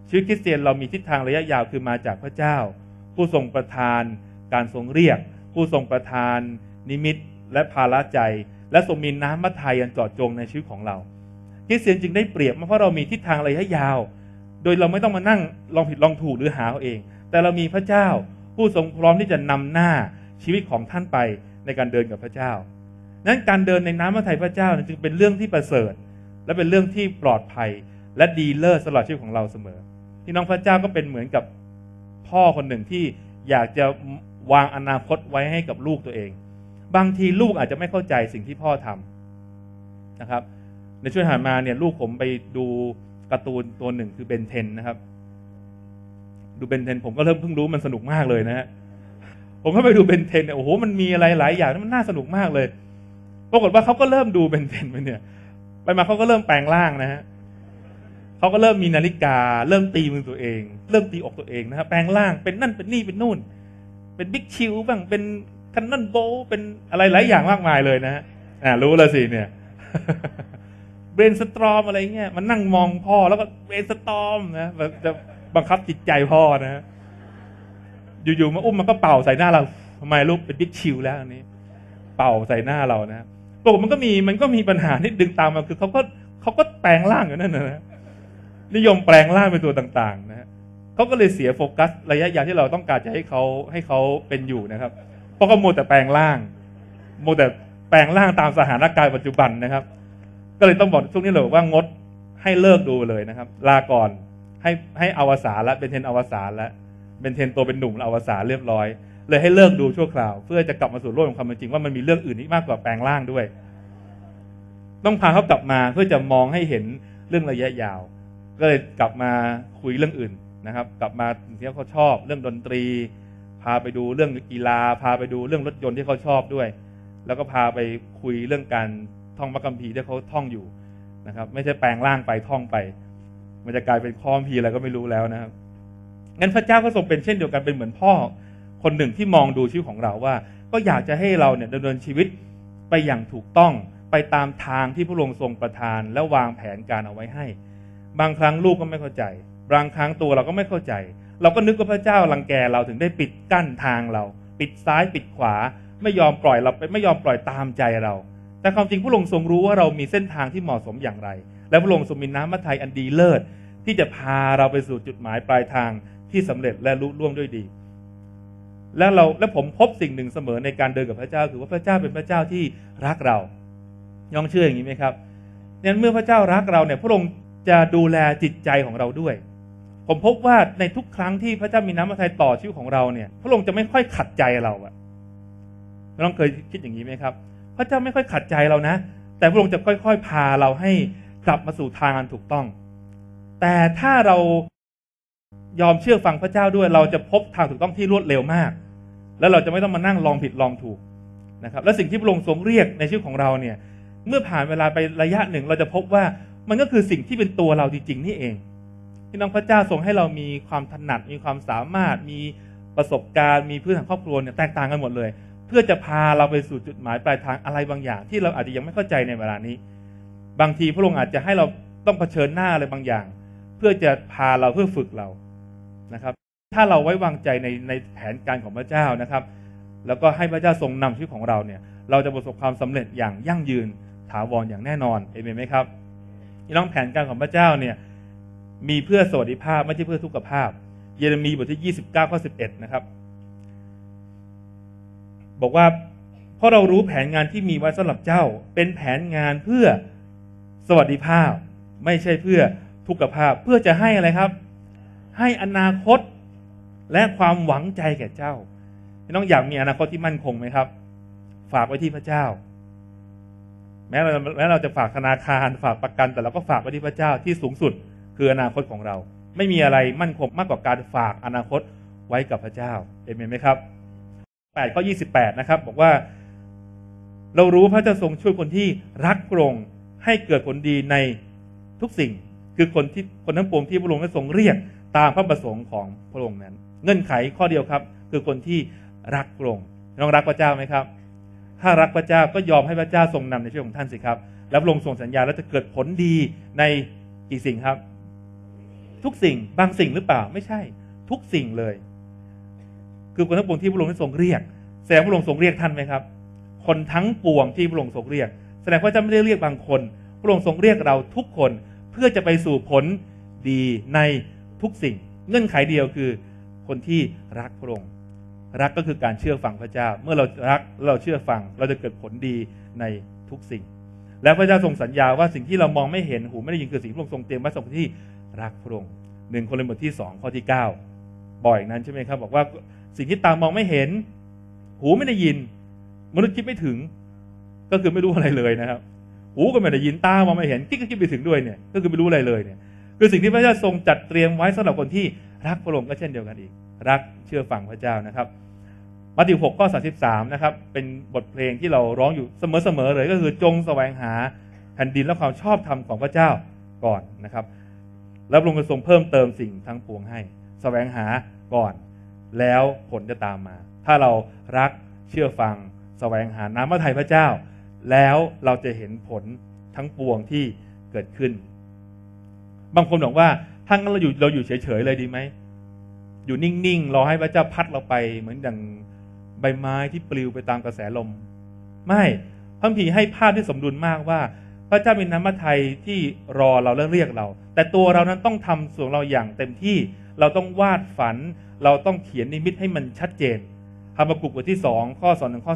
ชีวิตคริสเตียนเรามีทิศทางระยะยาวคือมาจากพระเจ้าผู้ทรงประทานการทรงเรียกผู้ทรงประทานนิมิตและภาระใจและทรงมีน้ำพระทัยอันเจาะจงในชีวิตของเราคริสเตียนจึงได้เปรียบเพราะเรามีทิศทางระยะยาวโดยเราไม่ต้องมานั่งลองผิดลองถูกหรือหาเอาเองแต่เรามีพระเจ้าผู้ทรงพร้อมที่จะนำหน้าชีวิตของท่านไปในการเดินกับพระเจ้านั้นการเดินในน้ำพระทัยพระเจ้าจึงเป็นเรื่องที่ประเสริฐและเป็นเรื่องที่ปลอดภัยและดีเลิศสำหรับชีวิตของเราเสมอพี่น้องพระเจ้าก็เป็นเหมือนกับพ่อคนหนึ่งที่อยากจะวางอนาคตไว้ให้กับลูกตัวเองบางทีลูกอาจจะไม่เข้าใจสิ่งที่พ่อทำนะครับในช่วงผ่านมาเนี่ยลูกผมไปดูการ์ตูนตัวหนึ่งคือเบนเทนนะครับดูเบนเทนผมก็เพิ่งรู้มันสนุกมากเลยนะฮะผมก็ไปดูเบนเทนเนี่ยโอ้โหมันมีอะไรหลายอย่างมันน่าสนุกมากเลยปรากฏว่าเขาก็เริ่มดูเบนเทนไปเนี่ยไปมาเขาก็เริ่มแปลงร่างนะฮะเขาก็เริ่มมีนาฬิกาเริ่มตีมือตัวเองเริ่มตีอกตัวเองนะครับแปลงร่างเป็นนั่นเป็นนี่เป็นนู่นเป็นบิ๊กชิลบ้างเป็นคันนอนโบเป็นอะไรหลายอย่างมากมายเลยนะฮะรู้แล้วสิเนี่ยเบรนสตรอมอะไรเงี้ยมันนั่งมองพ่อแล้วก็เบรนสตรอมนะจะบังคับจิตใจพ่อนะฮะอยู่ๆมาอุ้มมันก็เป่าใส่หน้าเราทำไมลูกเป็นบิ๊กชิลแล้วอันนี้เป่าใส่หน้าเรานะปรากฏมันก็มีปัญหานิดดึงตามมาคือเขาก็แปลงร่างอยู่นั่นนะนิยมแปลงร่างเป็นตัวต่างๆนะฮะเขาก็เลยเสียโฟกัสระยะยาวที่เราต้องการจะให้เขาเป็นอยู่นะครับเพราะเขาโมแต่แปลงร่างโมแต่แปลงร่างตามสถานการณ์ปัจจุบันนะครับก็เลยต้องบอกช่วงนี้เลยว่างดให้เลิกดูเลยนะครับลาก่อนให้อวสานแล้วเป็นเทนอวสานแล้วเป็นเทนตัวเป็นหนุ่มอวสานเรียบร้อยเลยให้เลิกดูชั่วคราวเพื่อจะกลับมาสู่โลกของความเป็นจริงว่ามันมีเรื่องอื่นที่มากกว่าแปลงร่างด้วยต้องพาเขากลับมาเพื่อจะมองให้เห็นเรื่องระยะยาวก็เลยกลับมาคุยเรื่องอื่นนะครับกลับมาที่เขาชอบเรื่องดนตรีพาไปดูเรื่องกีฬาพาไปดูเรื่องรถยนต์ที่เขาชอบด้วยแล้วก็พาไปคุยเรื่องการท่องพระคัมภีร์ที่เขาท่องอยู่นะครับไม่ใช่แปลงร่างไปท่องไปมันจะกลายเป็นข้อคัมภีร์อะไรก็ไม่รู้แล้วนะครับงั้นพระเจ้าก็ทรงเป็นเช่นเดียวกันเป็นเหมือนพ่อคนหนึ่งที่มองดูชีวิตของเราว่าก็อยากจะให้เราเนี่ยดำเนินชีวิตไปอย่างถูกต้องไปตามทางที่พระองค์ทรงประทานและวางแผนการเอาไว้ให้บางครั้งลูกก็ไม่เข้าใจบางครั้งตัวเราก็ไม่เข้าใจเราก็นึกว่าพระเจ้ารังแกเราถึงได้ปิดกั้นทางเราปิดซ้ายปิดขวาไม่ยอมปล่อยเราไปไม่ยอมปล่อยตามใจเราแต่ความจริงพระองค์ทรงรู้ว่าเรามีเส้นทางที่เหมาะสมอย่างไรและพระองค์ทรงมีน้ำพระทัยอันดีเลิศที่จะพาเราไปสู่จุดหมายปลายทางที่สำเร็จและลุล่วงด้วยดีและผมพบสิ่งหนึ่งเสมอในการเดินกับพระเจ้าคือว่าพระเจ้าเป็นพระเจ้าที่รักเรายองเชื่ออย่างนี้ไหมครับเนี่ยเมื่อพระเจ้ารักเราเนี่ยพระองค์จะดูแลจิตใจของเราด้วยผมพบว่าในทุกครั้งที่พระเจ้ามีน้ำพระทัยต่อชีวิตของเราเนี่ยพระองค์จะไม่ค่อยขัดใจเราอะน้องเคยคิดอย่างนี้ไหมครับพระเจ้าไม่ค่อยขัดใจเรานะแต่พระองค์จะค่อยๆพาเราให้กลับมาสู่ทางอันถูกต้องแต่ถ้าเรายอมเชื่อฟังพระเจ้าด้วยเราจะพบทางถูกต้องที่รวดเร็วมากแล้วเราจะไม่ต้องมานั่งลองผิดลองถูกนะครับและสิ่งที่พระองค์ทรงเรียกในชีวิตของเราเนี่ยเมื่อผ่านเวลาไประยะหนึ่งเราจะพบว่ามันก็คือสิ่งที่เป็นตัวเราจริงๆนี่เองที่น้องพระเจ้าทรงให้เรามีความถนัดมีความสามารถมีประสบการณ์มีพื้นฐานครอบครัวเนี่ยแตกต่างกันหมดเลยเพื่อจะพาเราไปสู่จุดหมายปลายทางอะไรบางอย่างที่เราอาจจะยังไม่เข้าใจในเวลานี้บางทีพระองค์อาจจะให้เราต้องเผชิญหน้าอะไรบางอย่างเพื่อจะพาเราเพื่อฝึกเรานะครับถ้าเราไว้วางใจในแผนการของพระเจ้านะครับแล้วก็ให้พระเจ้าทรงนำชีวิตของเราเนี่ยเราจะประสบความสำเร็จอย่างยั่งยืนถาวรอย่างแน่นอนเอเมนไหมครับพี่น้องแผนการของพระเจ้าเนี่ยมีเพื่อสวัสดิภาพไม่ใช่เพื่อทุกขภาพเยเรมีบทที่29ข้อ11นะครับบอกว่าเพราะเรารู้แผนงานที่มีไว้สำหรับเจ้าเป็นแผนงานเพื่อสวัสดิภาพไม่ใช่เพื่อทุกขภาพเพื่อจะให้อะไรครับให้อนาคตและความหวังใจแก่เจ้าพี่น้องอยากมีอนาคตที่มั่นคงไหมครับฝากไว้ที่พระเจ้าแม้เราจะฝากธนาคารฝากประกันแต่เราก็ฝากไว้ที่พระเจ้าที่สูงสุดคืออนาคตของเราไม่มีอะไรมั่นคงมากกว่าการฝากอนาคตไว้กับพระเจ้าเอเมนไหมครับ8ข้อ28นะครับบอกว่าเรารู้พระเจ้าทรงช่วยคนที่รักพระองค์ให้เกิดผลดีในทุกสิ่งคือคนทั้งปวงที่พระองค์ได้ทรงเรียกตามพระประสงค์ของพระองค์นั้นเงื่อนไขข้อเดียวครับคือคนที่รักพระองค์น้องรักพระเจ้าไหมครับถ้ารักพระเจ้าก็ยอมให้พระเจ้าทรงนำในชีวิตของท่านสิครับแล้วพระองค์ทรงสัญญาแล้วจะเกิดผลดีในกี่สิ่งครับทุกสิ่งบางสิ่งหรือเปล่าไม่ใช่ทุกสิ่งเลยคือคนทั้งปวงที่พระองค์ทรงเรียกแสดงพระองค์ทรงเรียกท่านไหมครับคนทั้งปวงที่พระองค์ทรงเรียกแสดงว่าจะไม่ได้เรียกบางคนพระองค์ทรงเรียกเราทุกคนเพื่อจะไปสู่ผลดีในทุกสิ่งเงื่อนไขเดียวคือคนที่รักพระองค์รักก็คือการเชื่อฟังพระเจ้าเมื่อเรารักเราเชื่อฟังเราจะเกิดผลดีในทุกสิ่งแล้วพระเจ้าทรงสัญญาว่าสิ่งที่เรามองไม่เห็นหูไม่ได้ยินคือสิ่งที่พระองค์ทรงเตรียมไว้สำหรับคนที่รักพระองค์1 โครินธ์บทที่2 ข้อที่ 9บอกอย่างนั้นใช่ไหมครับบอกว่าสิ่งที่ตามองไม่เห็นหูไม่ได้ยินมนุษย์คิดไม่ถึงก็คือไม่รู้อะไรเลยนะครับหูก็ไม่ได้ยินตามองไม่เห็นคิดก็คิดไปถึงด้วยเนี่ยก็คือไม่รู้อะไรเลยเนี่ยคือสิ่งที่พระเจ้าทรงจัดเตรียมไว้สำหรับคนที่รักพระองค์ก็เช่นเดียวกันอีกรักเชื่อฟังพระเจ้านะครับมัทธิว 6 ข้อ 33นะครับเป็นบทเพลงที่เราร้องอยู่เสมอๆเลยก็คือจงแสวงหาแผ่นดินและความชอบธรรมของพระเจ้าก่อนนะครับแล้วพระองค์จะทรงเพิ่มเติมสิ่งทั้งปวงให้แสวงหาก่อนแล้วผลจะตามมาถ้าเรารักเชื่อฟังแสวงหาน้ำพระทัยพระเจ้าแล้วเราจะเห็นผลทั้งปวงที่เกิดขึ้นบางคนบอกว่าถ้าเราอยู่เฉยๆเลยดีไหมอยู่นิ่งๆรอให้พระเจ้าพัดเราไปเหมือนอย่างใบไม้ที่ปลิวไปตามกระแสลมไม่พระคัมภีร์ให้ภาพที่สมดุลมากว่าพระเจ้ามีน้ำพระทัยที่รอเราและเรียกเราแต่ตัวเรานั้นต้องทำส่วนเราอย่างเต็มที่เราต้องวาดฝันเราต้องเขียนนิมิตให้มันชัดเจนฮาบากุกบทที่2 ข้อ 2 ถึงข้อ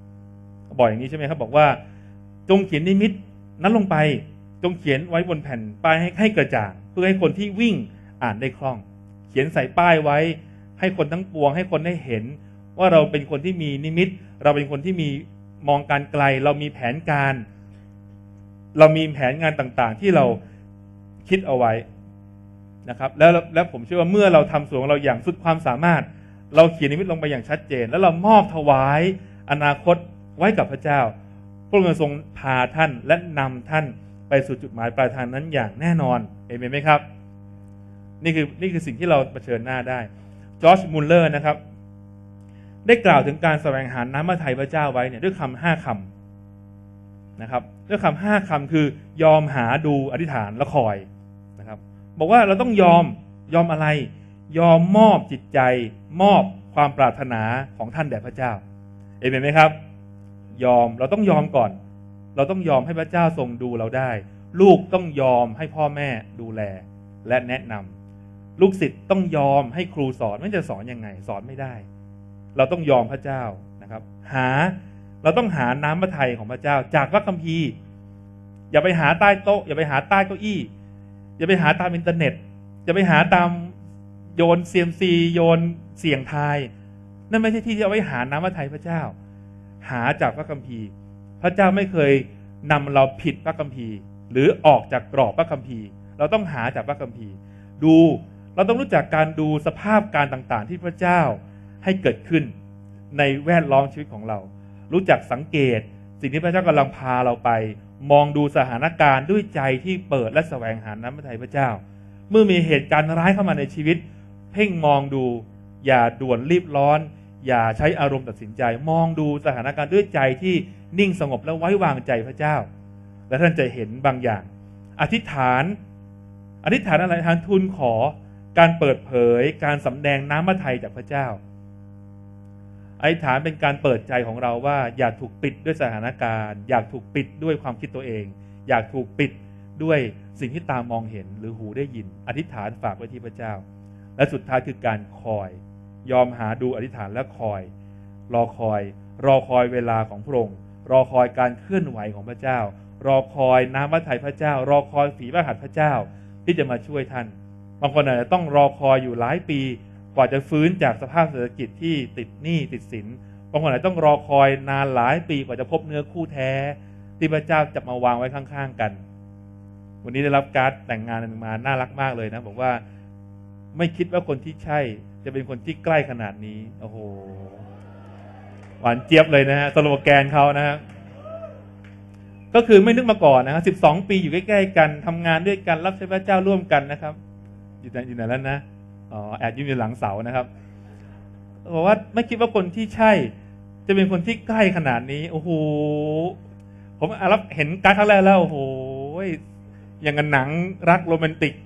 3บอกอย่างนี้ใช่ไหมครับบอกว่าจงเขียนนิมิตนั้นลงไปจงเขียนไว้บนแผ่นป้ายให้กระจ่างเพื่อให้คนที่วิ่งอ่านได้คล่องเขียนใส่ป้ายไว้ให้คนทั้งปวงให้คนได้เห็นว่าเราเป็นคนที่มีนิมิตเราเป็นคนที่มีมองการไกลเรามีแผนการเรามีแผนงานต่างๆที่เราคิดเอาไว้นะครับแล้วผมเชื่อว่าเมื่อเราทำส่วนของเราอย่างสุดความสามารถเราเขียนนิมิตลงไปอย่างชัดเจนแล้วเรามอบถวายอนาคตไว้กับพระเจ้าพระองค์ทรงพาท่านและนำท่านไปสู่จุดหมายปลายทางนั้นอย่างแน่นอนเห็นไหมครับนี่คือสิ่งที่เราเผชิญหน้าได้จอร์จมุลเลอร์นะครับได้กล่าวถึงการแสวงหาน้ำพระทัยพระเจ้าไว้เนี่ยด้วยคำ5 คำนะครับด้วยคำ5 คำคือยอมหาดูอธิษฐานและคอยนะครับบอกว่าเราต้องยอมอะไรยอมมอบจิตใจมอบความปรารถนาของท่านแด่พระเจ้าเห็นไหมครับเราต้องยอมก่อนเราต้องยอมให้พระเจ้าทรงดูเราได้ลูกต้องยอมให้พ่อแม่ดูแลและแนะนำลูกศิษย์ต้องยอมให้ครูสอนไม่จะสอนยังไงสอนไม่ได้เราต้องยอมพระเจ้านะครับเราต้องหาน้ำพระทัยของพระเจ้าจากพระคัมภีร์อย่าไปหาใต้โต๊ะอย่าไปหาใต้เก้าอี้อย่าไปหาตามอินเทอร์เน็ตอย่าไปหาตามโยนเซียมซีโยนเสี่ยงทายนั่นไม่ใช่ที่จะเอาไว้หาน้ำพระทัยพระเจ้าหาจากพระคัมภีร์พระเจ้าไม่เคยนำเราผิดพระคัมภีร์หรือออกจากกรอบพระคัมภีร์เราต้องหาจากพระคัมภีร์เราต้องรู้จักการดูสภาพการต่างๆที่พระเจ้าให้เกิดขึ้นในแวดล้อมชีวิตของเรารู้จักสังเกตสิ่งที่พระเจ้ากำลังพาเราไปมองดูสถานการณ์ด้วยใจที่เปิดและแสวงหาน้ำพระทัยพระเจ้าเมื่อมีเหตุการณ์ร้ายเข้ามาในชีวิตเพ่งมองดูอย่าด่วนรีบร้อนอย่าใช้อารมณ์ตัดสินใจมองดูสถานการณ์ด้วยใจที่นิ่งสงบและไว้วางใจพระเจ้าและท่านจะเห็นบางอย่างอธิษฐานอะไรทานทูลขอการเปิดเผยการสำแดงน้ำพระทัยจากพระเจ้าอธิษฐานเป็นการเปิดใจของเราว่าอย่าถูกปิดด้วยสถานการณ์อยากถูกปิดด้วยความคิดตัวเองอยากถูกปิดด้วยสิ่งที่ตามองเห็นหรือหูได้ยินอธิษฐานฝากไว้ที่พระเจ้าและสุดท้ายคือการคอยยอมหาดูอธิษฐานและคอยรอคอยเวลาของพระองค์รอคอยการเคลื่อนไหวของพระเจ้ารอคอยน้ำพระทัยพระเจ้ารอคอยฝีพระหัตถ์พระเจ้าที่จะมาช่วยท่านบางคนอาจจะต้องรอคอยอยู่หลายปีกว่าจะฟื้นจากสภาพเศรษฐกิจที่ติดหนี้ติดสินบางคนอาจจะต้องรอคอยนานหลายปีกว่าจะพบเนื้อคู่แท้ที่พระเจ้าจะมาวางไว้ข้างๆกันวันนี้ได้รับการ์ดแต่งงานมาน่ารักมากเลยนะบอกว่าไม่คิดว่าคนที่ใช่จะเป็นคนที่ใกล้ขนาดนี้โอ้โหหวานเจี๊ยบเลยนะฮะสโลแกนเขานะฮะก็คือไม่นึกมาก่อนนะครับ12 ปีอยู่ใกล้ๆกันทำงานด้วยกันรับใช้พระเจ้าร่วมกันนะครับอยู่ไหนแล้วนะแอบยืนอยู่หลังเสานะครับบอกว่าไม่คิดว่าคนที่ใช่จะเป็นคนที่ใกล้ขนาดนี้โอ้โหผมรับเห็นการ์ดครั้งแรกแล้วโอ้โหอย่างกับหนังรักโรแมนติก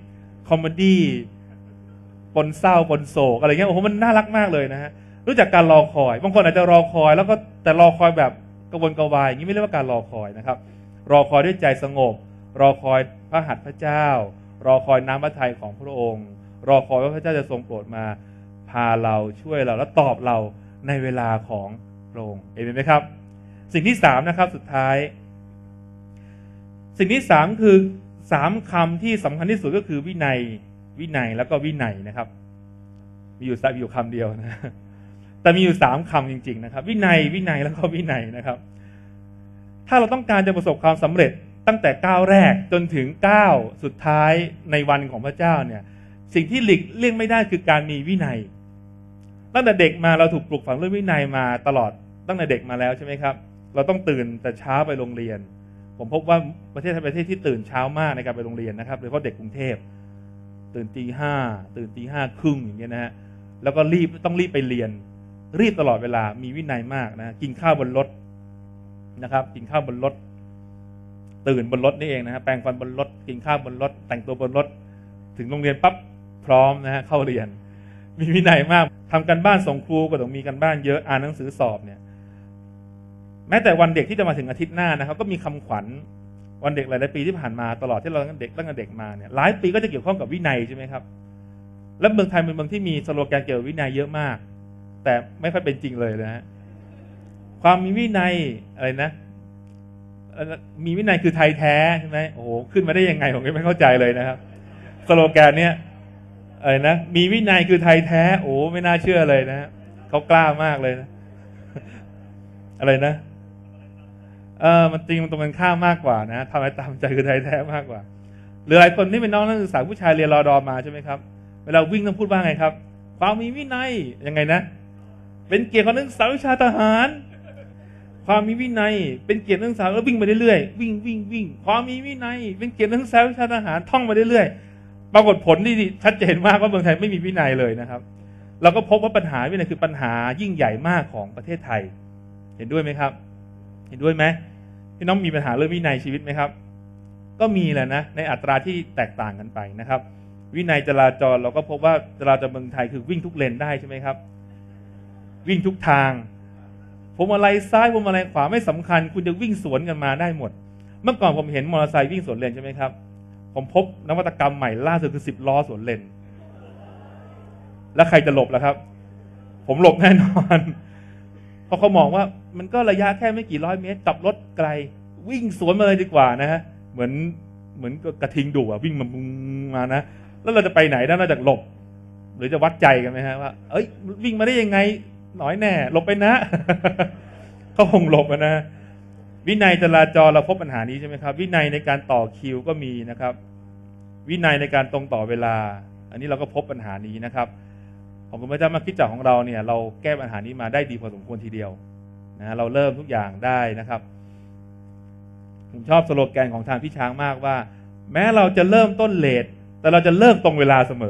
คอมเมดี้ปนเศร้าปนโศกอะไรเงี้ยโอ้โหมันน่ารักมากเลยนะฮะรู้จักการรอคอยบางคนอาจจะรอคอยแล้วก็แต่รอคอยแบบกระวนกระวายอย่างนี้ไม่เรียกว่าการรอคอยนะครับรอคอยด้วยใจสงบรอคอยพระหัตถ์พระเจ้ารอคอยน้ำพระทัยของพระองค์รอคอยว่าพระเจ้าจะทรงโปรดมาพาเราช่วยเราและตอบเราในเวลาของพระองค์เห็นไหมครับสิ่งที่3นะครับสุดท้ายสิ่งที่3คือ3คำที่สำคัญที่สุดก็คือวินัยแล้วก็วินัยนะครับมีอยู่คำเดียวนะแต่มีอยู่3คำจริงๆนะครับวินัยแล้วก็วินัยนะครับถ้าเราต้องการจะประสบความสำเร็จตั้งแต่ก้าวแรกจนถึงก้าวสุดท้ายในวันของพระเจ้าเนี่ยสิ่งที่หลีกเลี่ยงไม่ได้คือการมีวินัยตั้งแต่เด็กมาเราถูกปลูกฝังเรื่องวินัยมาตลอดตั้งแต่เด็กมาแล้วใช่ไหมครับเราต้องตื่นแต่เช้าไปโรงเรียนผมพบว่าประเทศไทยเป็นประเทศที่ตื่นเช้ามากในการไปโรงเรียนนะครับโดยเฉพาะเด็กกรุงเทพตื่นตี 5ตื่นตี 5 ครึ่งอย่างเงี้ยนะฮะแล้วก็ต้องรีบไปเรียนรีบตลอดเวลามีวินัยมากนะกินข้าวบนรถนะครับกินข้าวบนรถตื่นบนรถนี่เองนะฮะแปรงฟันบนรถกินข้าวบนรถแต่งตัวบนรถถึงโรงเรียนปั๊บพร้อมนะฮะเข้าเรียนมีวินัยมากทำกันบ้านส่งครูก็ต้องมีกันบ้านเยอะอ่านหนังสือสอบเนี่ยแม้แต่วันเด็กที่จะมาถึงอาทิตย์หน้านะครับก็มีคำขวัญวันเด็กหลายๆปีที่ผ่านมาตลอดที่เราตั้งแต่เด็กมาเนี่ยหลายปีก็จะเกี่ยวข้องกับวินัยใช่ไหมครับและเมืองไทยเป็นเมืองที่มีสโลแกนเกี่ยวกับวินัยเยอะมากแต่ไม่ค่อยเป็นจริงเลยนะฮะความมีวินัยอะไรนะมีวินัยคือไทยแท้ใช่ไหมโอ้โหขึ้นมาได้ยังไงผมก็ไม่เข้าใจเลยนะครับสโลแกนเนี้ยอะไรนะมีวินัยคือไทยแท้โอ้ไม่น่าเชื่อเลยนะเขากล้ามากเลยนะอะไรนะมันจริงมันตรงกันข้ามมากกว่านะทำให้ตามใจคือไทยแท้มากกว่าหรือหลายคนที่เป็นน้องนักศึกษาผู้ชายเรียนรอดอมาใช่ไหมครับเวลาวิ่งต้องพูดว่าไงครับความมีวินัยยังไงนะเป็นเกียรติของนักศึกษาวิชาทหารความมีวินัยเป็นเกียรตินักศึกษาแล้ววิ่งไปเรื่อยๆวิ่งความมีวินัยเป็นเกียรตินักศึกษาวิชาทหารท่องไปเรื่อยๆปรากฏผลที่ชัดเจนมากว่าเมืองไทยไม่มีวินัยเลยนะครับเราก็พบว่าปัญหาวินัยคือปัญหายิ่งใหญ่มากของประเทศไทยเห็นด้วยไหมครับเห็นด้วยไหมพี่น้องมีปัญหาเรื่องวินัยชีวิตไหมครับก็มีแหละนะในอัตราที่แตกต่างกันไปนะครับวินัยจราจรเราก็พบว่าจราจรเมืองไทยคือวิ่งทุกเลนได้ใช่ไหมครับวิ่งทุกทางพวงมาลัยซ้ายพวงมาลัยขวาไม่สำคัญคุณจะวิ่งสวนกันมาได้หมดเมื่อก่อนผมเห็นมอเตอร์ไซค์วิ่งสวนเลนใช่ไหมครับผมพบนวัตกรรมใหม่ล่าสุดคือ10 ล้อสวนเลนแล้วใครจะหลบล่ะครับผมหลบแน่นอนเพราะเขามองว่ามันก็ระยะแค่ไม่กี่ร้อยเมตรกลับรถไกลวิ่งสวนมาเลยดีกว่านะฮะเหมือนกระทิงดุอ่ะวิ่งมานะแล้วเราจะไปไหนได้นอกจากหลบหรือจะวัดใจกันไหมฮะว่าเอ้ยวิ่งมาได้ยังไงหน่อยแน่หลบไปนะ เขาคงหลบนะวินัยจราจรเราพบปัญหานี้ใช่ไหมครับวินัยในการต่อคิวก็มีนะครับวินัยในการตรงต่อเวลาอันนี้เราก็พบปัญหานี้นะครับของพระเจ้ามาคิดจักของเราเนี่ยเราแก้ปัญหานี้มาได้ดีพอสมควรทีเดียวนะเราเริ่มทุกอย่างได้นะครับผมชอบสโลแกนของทางพี่ช้างมากว่าแม้เราจะเริ่มต้นเลทแต่เราจะเลิกตรงเวลาเสมอ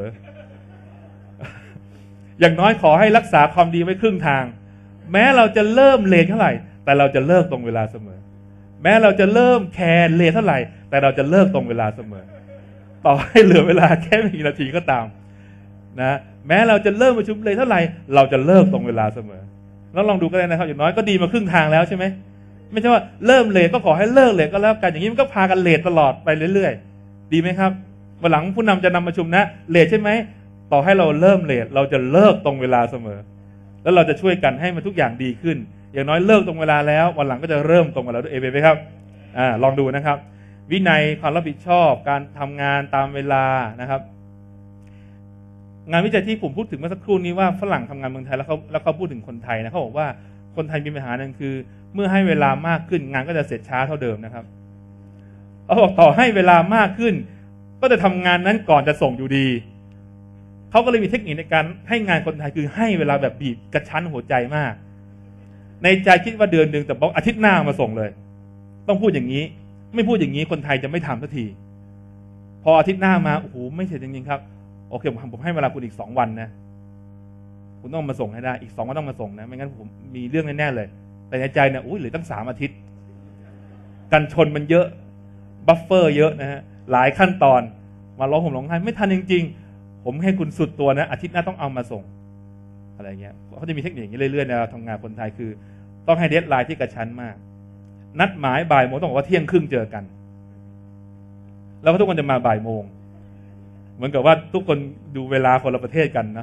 อย่างน้อยขอให้รักษาความดีไว้ครึ่งทางแม้เราจะเริ่มเลทเท่าไหร่แต่เราจะเลิกตรงเวลาเสมอแม้เราจะเริ่มแคร์เลทเท่าไหร่แต่เราจะเลิกตรงเวลาเสมอต่อให้เหลือเวลาแค่ไม่กี่นาทีก็ตามนะแม้เราจะเริ่มประชุมเลยเท่าไหร่เราจะเลิกตรงเวลาเสมอแล้วลองดูก็ได้นะครับอย่างน้อยก็ดีมาครึ่งทางแล้วใช่ไหมไม่ใช่ว่าเริ่มเลทก็ขอให้เลิกเลทก็แล้วกันอย่างนี้มันก็พากันเลทตลอดไปเรื่อยๆดีไหมครับวันหลังผู้นำจะนำประชุมนะเลทใช่ไหมต่อให้เราเริ่มเลทเราจะเลิกตรงเวลาเสมอแล้วเราจะช่วยกันให้มันทุกอย่างดีขึ้นอย่างน้อยเลิกตรงเวลาแล้ววันหลังก็จะเริ่มตรงเวลาด้วยไหมครับลองดูนะครับวินัยความรับผิดชอบการทำงานตามเวลานะครับงานวิจัยที่ผมพูดถึงเมื่อสักครู่นี้ว่าฝรั่งทำงานเมืองไทยแล้วเขาพูดถึงคนไทยนะเขาบอกว่าคนไทยมีปัญหาหนึ่งคือเมื่อให้เวลามากขึ้นงานก็จะเสร็จช้าเท่าเดิมนะครับเขาบอกต่อให้เวลามากขึ้นก็จะทำงานนั้นก่อนจะส่งอยู่ดีเขาก็เลยมีเทคนิคในการให้งานคนไทยคือให้เวลาแบบบีบกระชั้นหัวใจมากในใจคิดว่าเดือนหนึ่งแต่บอกอาทิตย์หน้ามาส่งเลยต้องพูดอย่างนี้ไม่พูดอย่างนี้คนไทยจะไม่ทำสักทีพออาทิตย์หน้ามาโอ้โหไม่เสร็จจริงๆครับโอเคผมให้เวลาคุณอีก2 วันนะคุณต้องมาส่งให้ได้อีก2 วันต้องมาส่งนะไม่งั้นผมมีเรื่องแน่ๆเลยแต่ในใจเนี่ยเหลือตั้ง3 อาทิตย์กันชนมันเยอะบัฟเฟอร์เยอะนะฮะหลายขั้นตอนมาร้องห่มร้องไห้ไม่ทันจริงๆผมให้คุณสุดตัวนะอาทิตย์หน้าต้องเอามาส่งอะไรเงี้ยเขาจะมีเทคนิคอย่างนี้เรื่อยๆในทำงานคนไทยคือต้องให้เดดไลน์ที่กระชั้นมากนัดหมายบ่ายโมงต้องบอกว่าเที่ยงครึ่งเจอกันแล้วก็ทุกคนจะมาบ่ายโมงเหมือนกับว่าทุกคนดูเวลาคนละประเทศกันนะ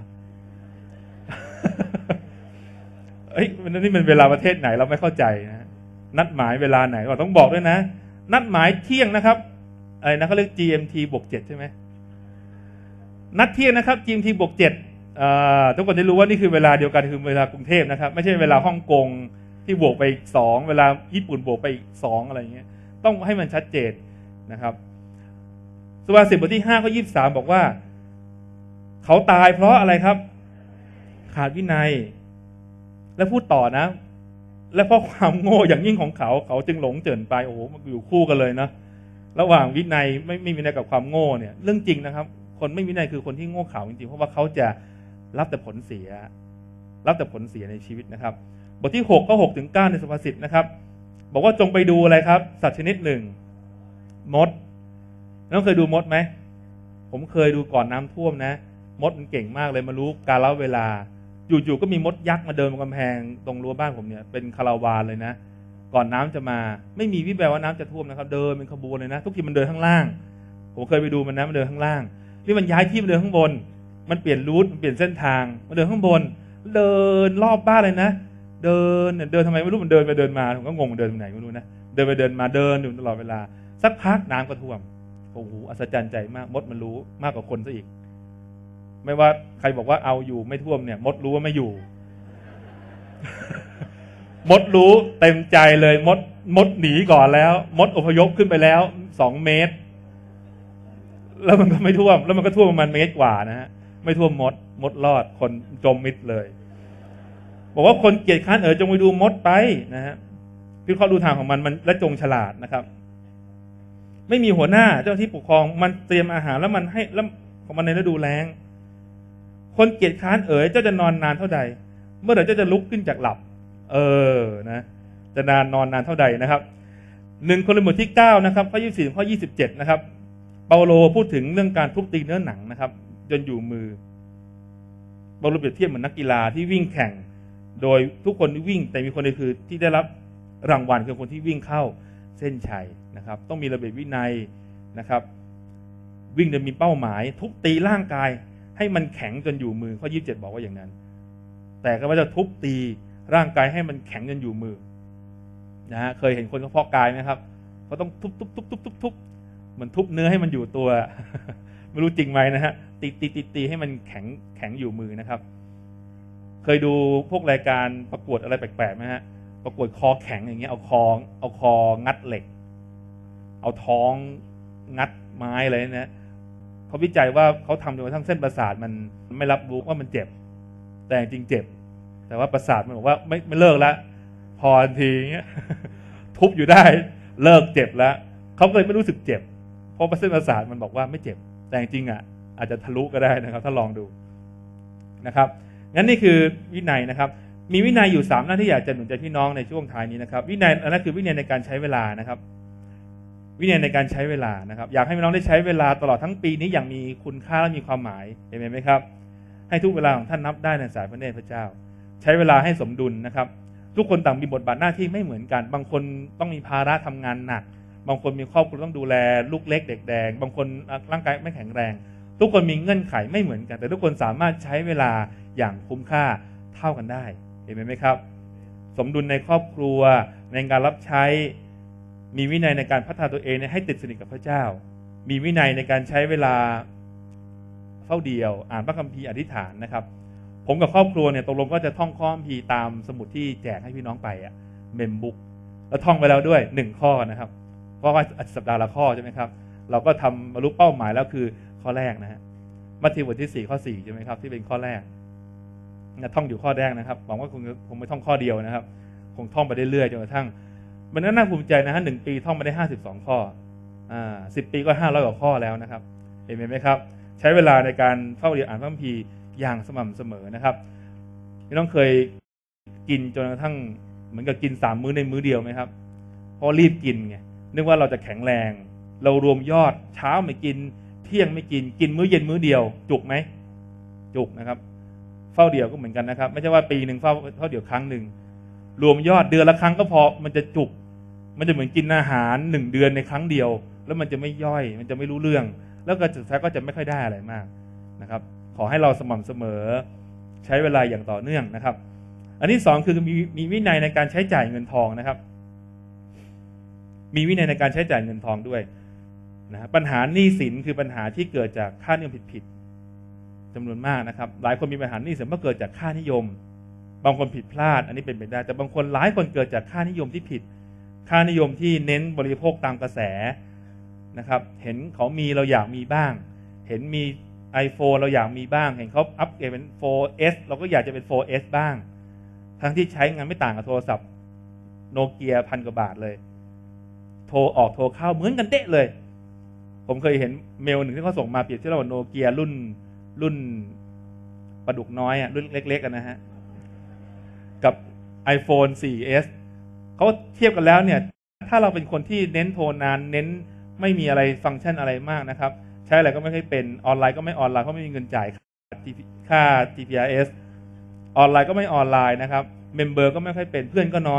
เฮ้ยนี่มันเวลาประเทศไหนเราไม่เข้าใจนะนัดหมายเวลาไหนเราต้องบอกด้วยนะนัดหมายเที่ยงนะครับอะไรนะเขาเรียก GMT+7 ใช่ไหมนัดเที่ยงนะครับ GMT+7ทุกคนได้รู้ว่านี่คือเวลาเดียวกันคือเวลากรุงเทพนะครับไม่ใช่เวลาฮ่องกงที่บวกไปอีก2เวลาญี่ปุ่นบวกไปอีก2อะไรอย่างเงี้ยต้องให้มันชัดเจนนะครับสุภาษิตบทที่5ข้อ23บอกว่าเขาตายเพราะอะไรครับขาดวินัยและพูดต่อนะและเพราะความโง่อย่างยิ่งของเขาจึงหลงเจิ่นไปโอ้โหมันอยู่คู่กันเลยนะระหว่างวินัยไม่วินัยกับความโง่เนี่ยเรื่องจริงนะครับคนไม่วินัยคือคนที่โง่เขลาจริงๆเพราะว่าเขาจะรับแต่ผลเสียในชีวิตนะครับบทที่6ข้อ6ถึง9ในสุภาษิตนะครับบอกว่าจงไปดูอะไรครับสัตว์ชนิดหนึ่งมดน้องเคยดูมดไหมผมเคยดูก่อนน้ำท่วมนะมดมันเก่งมากเลยมารู้กาลเวลาอยู่ๆก็มีมดยักษ์มาเดินบนกำแพงตรงรั้วบ้านผมเนี่ยเป็นคาราวานเลยนะก่อนน้ำจะมาไม่มีวิแววว่าน้ำจะท่วมนะครับเดินเป็นขบวนเลยนะทุกทีมันเดินข้างล่างผมเคยไปดูมันนะมันเดินข้างล่างนี่มันย้ายที่มันเดินข้างบนมันเปลี่ยนรูทมันเปลี่ยนเส้นทางมันเดินข้างบนเดินรอบบ้านเลยนะเดินทำไมไม่รู้มันเดินไปเดินมาผมก็งงมันเดินไปไหนไม่รู้นะเดินไปเดินมาเดินอยู่ตลอดเวลาสักพักน้ำก็ท่วมโอ้โหอัศจรรย์ใจมากมดมันรู้มากกว่าคนซะอีกไม่ว่าใครบอกว่าเอาอยู่ไม่ท่วมเนี่ยมดรู้ว่าไม่อยู่ มดรู้เต็มใจเลยมดหนีก่อนแล้วมดอพยพขึ้นไปแล้ว2 เมตรแล้วมันก็ไม่ท่วมแล้วมันก็ท่วมประมาณ1 เมตรกว่านะฮะไม่ท่วมมดรอดคนจมมิดเลยบอกว่าคนเกียจคร้านจงไปดูมดไปนะฮะคือเขาดูทางของมันและจงฉลาดนะครับไม่มีหัวหน้าเจ้าที่ปกครองมันเตรียมอาหารแล้วมันให้แล้วของมันในฤดูแล้งคนเกียจคร้านเจ้าจะนอนนานเท่าใดเมื่อไหร่เจ้าจะลุกขึ้นจากหลับนะจะนอนนานเท่าใดนะครับ1 โครินธ์บทที่9นะครับข้อ24ถึงข้อ27นะครับเปาโลพูดถึงเรื่องการทุบตีเนื้อหนังนะครับจนอยู่มือเปาโลเปรียบเทียบเหมือนนักกีฬาที่วิ่งแข่งโดยทุกคนที่วิ่งแต่มีคนเดียวคือที่ได้รับรางวัลคือคนที่วิ่งเข้าเส้นชัยนะครับต้องมีระเบียบวินัยนะครับวิ่งโดยมีเป้าหมายทุบตีร่างกายให้มันแข็งจนอยู่มือข้อ27บอกว่าอย่างนั้นแต่ก็ว่าจะทุบตีร่างกายให้มันแข็งจนอยู่มือนะฮะเคยเห็นคนเขาเพาะกายไหมครับเขาต้องทุบเหมือนทุบเนื้อให้มันอยู่ตัว ไม่รู้จริงไหมนะฮะตีให้มันแข็งอยู่มือนะครับเคยดูพวกรายการประกวดอะไรแปลกๆไหมฮะประกวดคอแข็งอย่างเงี้ยเอาคองัดเหล็กเอาท้องงัดไม้อะไรนะเขาวิจัยว่าเขาทำจนกระทั่งเส้นประสาทมันไม่รับรู้ว่ามันเจ็บแต่จริงเจ็บแต่ว่าประสาทมันบอกว่าไม่เลิกแล้วพอทีเงี้ย ทุบอยู่ได้เลิกเจ็บแล้วเขาก็เลยไม่รู้สึกเจ็บเพราะเส้นประสาทมันบอกว่าไม่เจ็บแต่จริงอาจจะทะลุก็ได้นะครับถ้าลองดูนะครับงั้นนี่คือวินัยนะครับมีวินัยอยู่3หน้าที่อยากจะหนุนใจพี่น้องในช่วงท้ายนี้นะครับวินัยอันนั้นคือวินัยในการใช้เวลานะครับวินัยในการใช้เวลานะครับอยากให้พี่น้องได้ใช้เวลาตลอดทั้งปีนี้อย่างมีคุณค่าและมีความหมายเห็นไหมครับให้ทุกเวลาของท่านนับได้ในสายพระเนตรพระเจ้าใช้เวลาให้สมดุลนะครับทุกคนต่างมีบทบาทหน้าที่ไม่เหมือนกันบางคนต้องมีภาระทำงานหนักบางคนมีครอบครัวต้องดูแลลูกเล็กเด็กแดงบางคนร่างกายไม่แข็งแรงทุกคนมีเงื่อนไขไม่เหมือนกันแต่ทุกคนสามารถใช้เวลาอย่างคุ้มค่าเท่ากันได้เห็นไหมครับสมดุลในครอบครัวในการรับใช้มีวินัยในการพัฒนาตัวเองให้ติดสนิทกับพระเจ้ามีวินัยในการใช้เวลาเฝ้าเดียวอ่านพระคัมภีร์อธิษฐานนะครับผมกับครอบครัวเนี่ยตกลงก็จะท่องข้อคัมภีร์ตามสมุดที่แจกให้พี่น้องไปเมมบุ๊กแล้วท่องไปแล้วด้วย1 ข้อนะครับเพราะว่าสัปดาห์ละข้อใช่ไหมครับเราก็ทำบรรลุเป้าหมายแล้วคือข้อแรกนะฮะมัทธิวบทที่4ข้อ4ใช่ไหมครับที่เป็นข้อแรกท่องอยู่ข้อแรกนะครับหวังว่าคงไม่ท่องข้อเดียวนะครับคงท่องไปเรื่อยๆจนกระทั่งมันน่าภูมิใจนะฮะ1 ปีท่องมาได้52 ข้อ10 ปีก็500 กว่าข้อแล้วนะครับเห็นไหมครับใช้เวลาในการเฝ้าเรียนอ่านพระคัมภีร์อย่างสม่ำเสมอนะครับพี่น้องเคยกินจนกระทั่งเหมือนกับกิน3 มื้อในมื้อเดียวไหมครับเพราะรีบกินไงนึกว่าเราจะแข็งแรงเรารวมยอดเช้าไม่กินเที่ยงไม่กินกินมื้อเย็นมื้อเดียวจุกไหมจุกนะครับเฝ้าเดี่ยวก็เหมือนกันนะครับไม่ใช่ว่าปีหนึ่งเฝ้าเดี่ยวครั้งหนึ่งรวมยอดเดือนละครั้งก็พอมันจะจุกมันจะเหมือนกินอาหาร1 เดือนในครั้งเดียวแล้วมันจะไม่ย่อยมันจะไม่รู้เรื่องแล้วก็สุดท้ายก็จะไม่ค่อยได้อะไรมากนะครับขอให้เราสม่ำเสมอใช้เวลาอย่างต่อเนื่องนะครับอันที่2คือมีวินัยในการใช้จ่ายเงินทองนะครับมีวินัยในการใช้จ่ายเงินทองด้วยนะปัญหาหนี้สินคือปัญหาที่เกิดจากค่านิยมผิดจำนวนมากนะครับหลายคนมีปัญหาหนี้สินเพราะเกิดจากค่านิยมบางคนผิดพลาดอันนี้เป็นไปได้แต่บางคนหลายคนเกิดจากค่านิยมที่ผิดค่านิยมที่เน้นบริโภคตามกระแสนะครับเห็นเขามีเราอยากมีบ้างเห็นมี iPhone เราอยากมีบ้างเห็นเขาอัปเกรดเป็น 4S เราก็อยากจะเป็น 4S บ้างทั้งที่ใช้งานไม่ต่างกับโทรศัพท์โนเกีย1,000 กว่าบาทเลยโทรออกโทรเข้าเหมือนกันเด๊ะเลยผมเคยเห็นเมลหนึ่งที่เขาส่งมาเปรียบเทียบระหว่างโนเกียรุ่นปลาดุกน้อยรุ่นเล็กๆนะฮะกับ iPhone 4S เขาเทียบกันแล้วเนี่ยถ้าเราเป็นคนที่เน้นโทรนานเน้นไม่มีอะไรฟังก์ชันอะไรมากนะครับใช้อะไรก็ไม่ค่อยเป็นออนไลน์ก็ไม่ออนไลน์เพราะไม่มีเงินจ่ายค่า TPRS ออนไลน์ก็ไม่ออนไลน์นะครับเมมเบอร์ก็ไม่ค่อยเป็นเพื่อนก็น้อย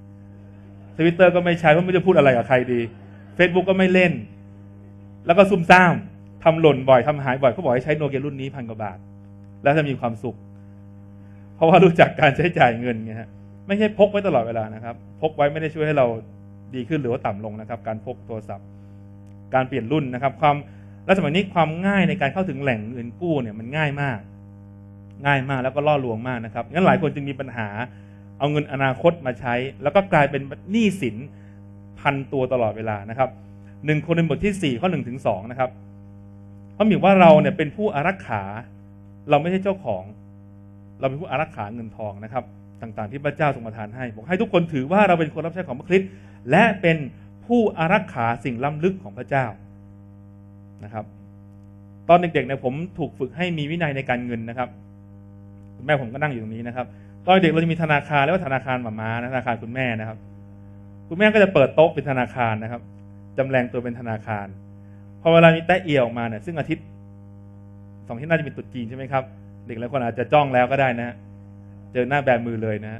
Twitter ก็ไม่ใช้เพราะไม่รู้จะพูดอะไรกับใครดี Facebook ก็ไม่เล่นแล้วก็ซุ่มซ่ามทำหล่นบ่อยทำหายบ่อยเขาบอกให้ใช้โนเกียรุ่นนี้1,000 กว่าบาทแล้วจะมีความสุขเพราะว่ารู้จักการใช้จ่ายเงินไงฮะไม่ใช่พกไว้ตลอดเวลานะครับพกไว้ไม่ได้ช่วยให้เราดีขึ้นหรือว่าต่ำลงนะครับการพกโทรศัพท์การเปลี่ยนรุ่นนะครับและสมัยนี้ความง่ายในการเข้าถึงแหล่งเงินกู้เนี่ยมันง่ายมากแล้วก็ล่อลวงมากนะครับงั้นหลายคนจึงมีปัญหาเอาเงินอนาคตมาใช้แล้วก็กลายเป็นหนี้สินพันตัวตลอดเวลานะครับ1 โครินธ์บทที่4ข้อ 1 ถึง 2นะครับเพราะมีว่าเราเนี่ยเป็นผู้อารักขาเราไม่ใช่เจ้าของเราเป็นผู้อารักขาเงินทองนะครับต่างๆที่พระเจ้าทรงประทานให้บอกให้ทุกคนถือว่าเราเป็นคนรับใช้ของพระคริสต์และเป็นผู้อารักขาสิ่งล้ำลึกของพระเจ้านะครับตอนเด็กๆเนี่ยผมถูกฝึกให้มีวินัยในการเงินนะครับแม่ผมก็นั่งอยู่ตรงนี้นะครับตอนเด็กเราจะมีธนาคารแล้วก็ธนาคารหม่าม้าธนาคารคุณแม่นะครับคุณแม่ก็จะเปิดโต๊ะเป็นธนาคารนะครับจำแรงตัวเป็นธนาคารพอเวลามีแตะเอียออกมาเนี่ยซึ่งอาทิตย์2 ที่น่าจะเป็นตรุษจีนใช่ไหมครับเด็กหลายคนอาจจะจ้องแล้วก็ได้นะฮะเจอหน้าแบมือเลยนะ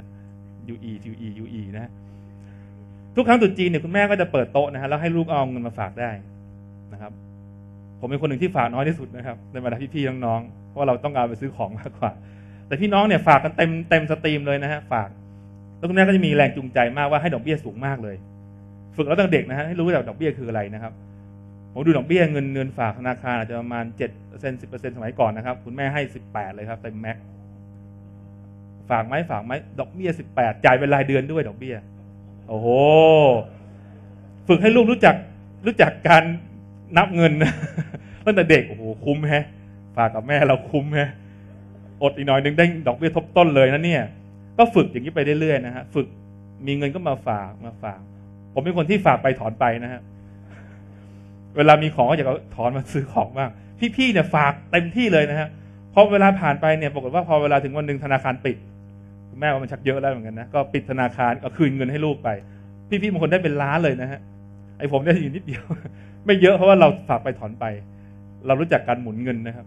UE นะทุกครั้งตรุษจีนเนี่ยคุณแม่ก็จะเปิดโต๊ะนะฮะแล้วให้ลูกเอาเงินมาฝากได้นะครับผมเป็นคนหนึ่งที่ฝากน้อยที่สุดนะครับในบรรดาพี่ๆน้องๆเพราะเราต้องการไปซื้อของมากกว่าแต่พี่น้องเนี่ยฝากกันเต็มสตรีมเลยนะฮะฝากแล้วคุณแม่ก็จะมีแรงจูงใจมากว่าให้ดอกเบี้ยสูงมากเลยฝึกเราตั้งเด็กนะฮะให้รู้ว่าดอกเบี้ยคืออะไรนะครับผมดูดอกเบี้ยเงินฝากธนาคารอาจจะประมาณ 7% 10% สมัยก่อนนะครับคุณแม่ให้18เลยครับเต็มแม็กฝากไหมดอกเบี้ย18จ่ายเป็นรายเดือนด้วยดอกเบี้ยโอ้โหฝึกให้ลูกรู้จักการนับเงินตั้งแต่เด็กโอ้โหคุ้มแฮะฝากกับแม่เราคุ้มแฮะอดอีกหน่อยนึงได้ดอกเบี้ยทบต้นเลยนะเนี่ยก็ฝึกอย่างนี้ไปเรื่อยๆนะฮะฝึกมีเงินก็มาฝากผมเป็นคนที่ฝากไปถอนไปนะฮะเวลามีของก็อยากถอนมาซื้อของบ้างพี่ๆเนี่ยฝากเต็มที่เลยนะฮะพอเวลาผ่านไปเนี่ยปรากฏว่าพอเวลาถึงวันนึงธนาคารปิดคุณแม่ว่ามันชักเยอะแล้วเหมือนกันนะก็ปิดธนาคารก็คืนเงินให้ลูกไปพี่ๆบางคนได้เป็นล้านเลยนะฮะไอ้ผมได้อยู่นิดเดียวไม่เยอะเพราะว่าเราฝากไปถอนไปเรารู้จักการหมุนเงินนะครับ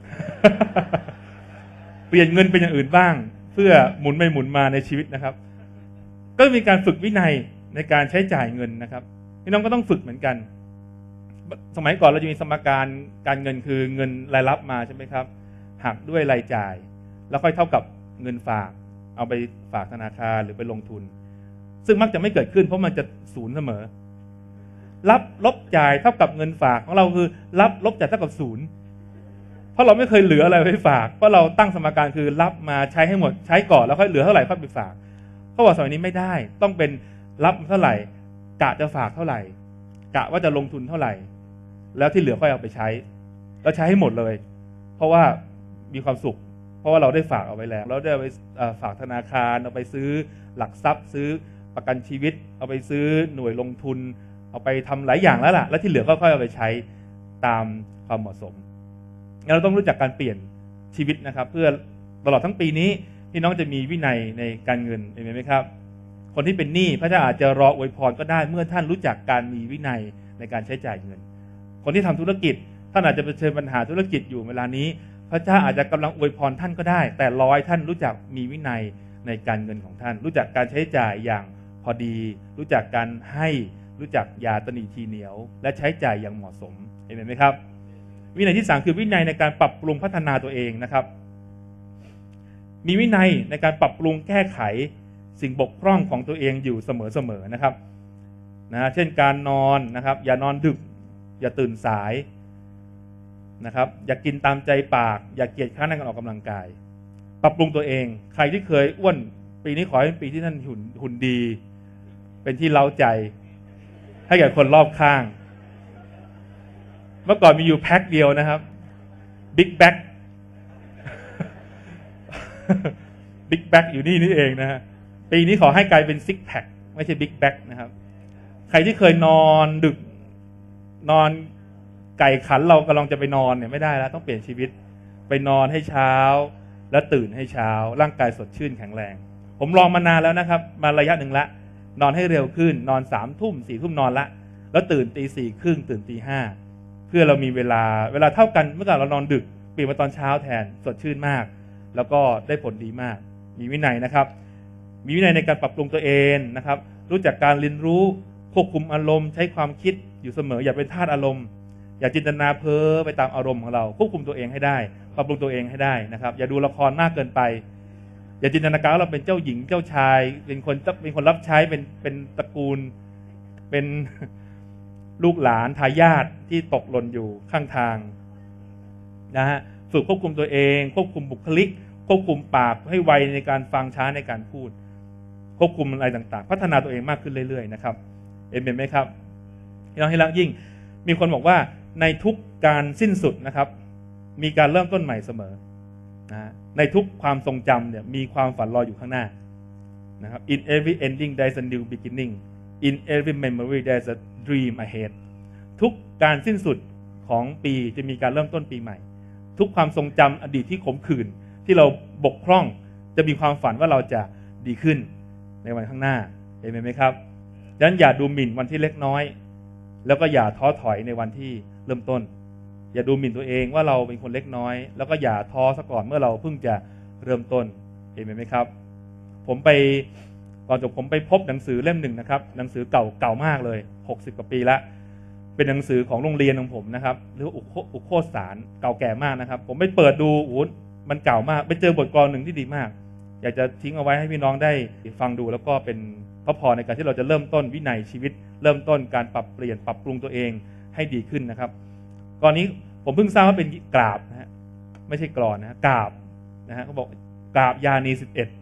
เปลี่ยนเงินเป็นอย่างอื่นบ้างเพื่อหมุนไปหมุนมาในชีวิตนะครับก็มีการฝึกวินัยในการใช้จ่ายเงินนะครับพี่น้องก็ต้องฝึกเหมือนกันสมัยก่อนเราจะมีสมการการเงินคือเงินรายรับมาใช่ไหมครับหักด้วยรายจ่ายแล้วค่อยเท่ากับเงินฝากเอาไปฝากธนาคารหรือไปลงทุนซึ่งมักจะไม่เกิดขึ้นเพราะมันจะศูนย์เสมอรับลบจ่ายเท่ากับเงินฝากของเราคือรับลบจ่ายเท่ากับศูนย์เพราะเราไม่เคยเหลืออะไรไว้ฝากเพราะเราตั้งสมการคือรับมาใช้ให้หมดใช้ก่อนแล้วค่อยเหลือเท่าไหร่ค่อยไปฝากเขาบอกสมัยนี้ไม่ได้ต้องเป็นรับเท่าไหร่กะจะฝากเท่าไหร่กะว่าจะลงทุนเท่าไหร่แล้วที่เหลือค่อยเอาไปใช้แล้วใช้ให้หมดเลยเพราะว่ามีความสุขเพราะว่าเราได้ฝากเอาไว้แล้วเราได้ไปฝากธนาคารเอาไปซื้อหลักทรัพย์ซื้อประกันชีวิตเอาไปซื้อหน่วยลงทุนเอาไปทำหลายอย่างแล้วล่ะแล้วที่เหลือค่อยๆเอาไปใช้ตามความเหมาะสมเราต้องรู้จักการเปลี่ยนชีวิตนะครับเพื่อตลอดทั้งปีนี้พี่น้องจะมีวินัยในการเงินเห็นไหมครับคนที่เป็นหนี้พระเจ้าอาจจะรออวยพรก็ได้เมื่อท่านรู้จักการมีวินัยในการใช้จ่ายเงินคนที่ทำธุรกิจท่านอาจจะเผชิญปัญหาธุรกิจอยู่เวลานี้พระเจ้าอาจจะกำลังอวยพรท่านก็ได้แต่รอให้ท่านรู้จักมีวินัยในการเงินของท่านรู้จักการใช้จ่ายอย่างพอดีรู้จักการให้รู้จักอย่าตนีทีเหนียวและใช้จ่ายอย่างเหมาะสมเห็นไหมครับวินัยที่3คือวินัยในการปรับปรุงพัฒนาตัวเองนะครับมีวินัยในการปรับปรุงแก้ไขสิ่งบกพร่องของตัวเองอยู่เสมอๆนะครับเช่นการนอนนะครับอย่านอนดึกอย่าตื่นสายนะครับอย่ากินตามใจปากอย่าเกียจคร้านในการออกกำลังกายปรับปรุงตัวเองใครที่เคยอ้วนปีนี้ขอให้เป็นปีที่ท่านหุ่นดีเป็นที่เล้าใจให้แก่คนรอบข้างเมื่อก่อนมีอยู่แพ็คเดียวนะครับบิ๊กแบ็คบิ๊กแบ็คอยู่นี่เองนะฮะปีนี้ขอให้กลายเป็นซิกแพคไม่ใช่บิ๊กแบ็คนะครับใครที่เคยนอนดึกนอนไก่ขันเรากำลังจะไปนอนเนี่ยไม่ได้แล้วต้องเปลี่ยนชีวิตไปนอนให้เช้าและตื่นให้เช้าร่างกายสดชื่นแข็งแรงผมลองมานานแล้วนะครับมาระยะหนึ่งละนอนให้เร็วขึ้นนอน3 ทุ่ม4 ทุ่มนอนละแล้วตื่นตี 4:30ตื่นตี 5เพื่อเรามีเวลาเท่ากันเมื่อก่อนเรานอนดึกเปลี่ยนมาตอนเช้าแทนสดชื่นมากแล้วก็ได้ผลดีมากมีวินัยนะครับมีวินัยในการปรับปรุงตัวเองนะครับรู้จักการเรียนรู้ควบคุมอารมณ์ใช้ความคิดอยู่เสมออย่าเป็นทาสอารมณ์อย่าจินตนาเพ้อไปตามอารมณ์ของเราควบคุมตัวเองให้ได้ปรับปรุงตัวเองให้ได้นะครับอย่าดูละครมากเกินไปอย่าจินตนาการว่าเราเป็นเจ้าหญิงเจ้าชายเป็นคนรับใช้เป็นตระกูลเป็นลูกหลานทายาทที่ตกหล่นอยู่ข้างทางนะฮะฝึกควบคุมตัวเองควบคุมบุคลิกควบคุมปากให้ไวในการฟังช้าในการพูดควบคุมอะไรต่างๆพัฒนาตัวเองมากขึ้นเรื่อยๆนะครับเห็นไหมครับพี่น้องที่รักยิ่งมีคนบอกว่าในทุกการสิ้นสุดนะครับมีการเริ่มต้นใหม่เสมอนะในทุกความทรงจำเนี่ยมีความฝันรออยู่ข้างหน้านะครับ in every ending there is a new beginning in every memory there is a dream ahead ทุกการสิ้นสุดของปีจะมีการเริ่มต้นปีใหม่ทุกความทรงจำอดีตที่ขมขื่นที่เราบกพร่องจะมีความฝันว่าเราจะดีขึ้นในวันข้างหน้าเห็นไหมครับดังนั้นอย่าดูหมิ่นวันที่เล็กน้อยแล้วก็อย่าท้อถอยในวันที่เริ่มต้นอย่าดูหมิ่นตัวเองว่าเราเป็นคนเล็กน้อยแล้วก็อย่าท้อซะก่อนเมื่อเราเพิ่งจะเริ่มต้นเห็นไหมครับผมไปพบหนังสือเล่มหนึ่งนะครับหนังสือเก่ามากเลย60 กว่าปีแล้วเป็นหนังสือของโรงเรียนของผมนะครับหรืออุโคตสารเก่าแก่มากนะครับผมไปเปิดดูมันเก่ามากไปเจอบทกลอนหนึ่งที่ดีมากอยากจะทิ้งเอาไว้ให้พี่น้องได้ฟังดูแล้วก็เป็นพระพรในการที่เราจะเริ่มต้นวินัยชีวิตเริ่มต้นการปรับเปลี่ยนปรับปรุงตัวเองให้ดีขึ้นนะครับก่อนนี้ผมเพิ่งทราบว่าเป็นกราบนะฮะไม่ใช่กลอนนะกราบนะฮะเขาบอกกราบยานี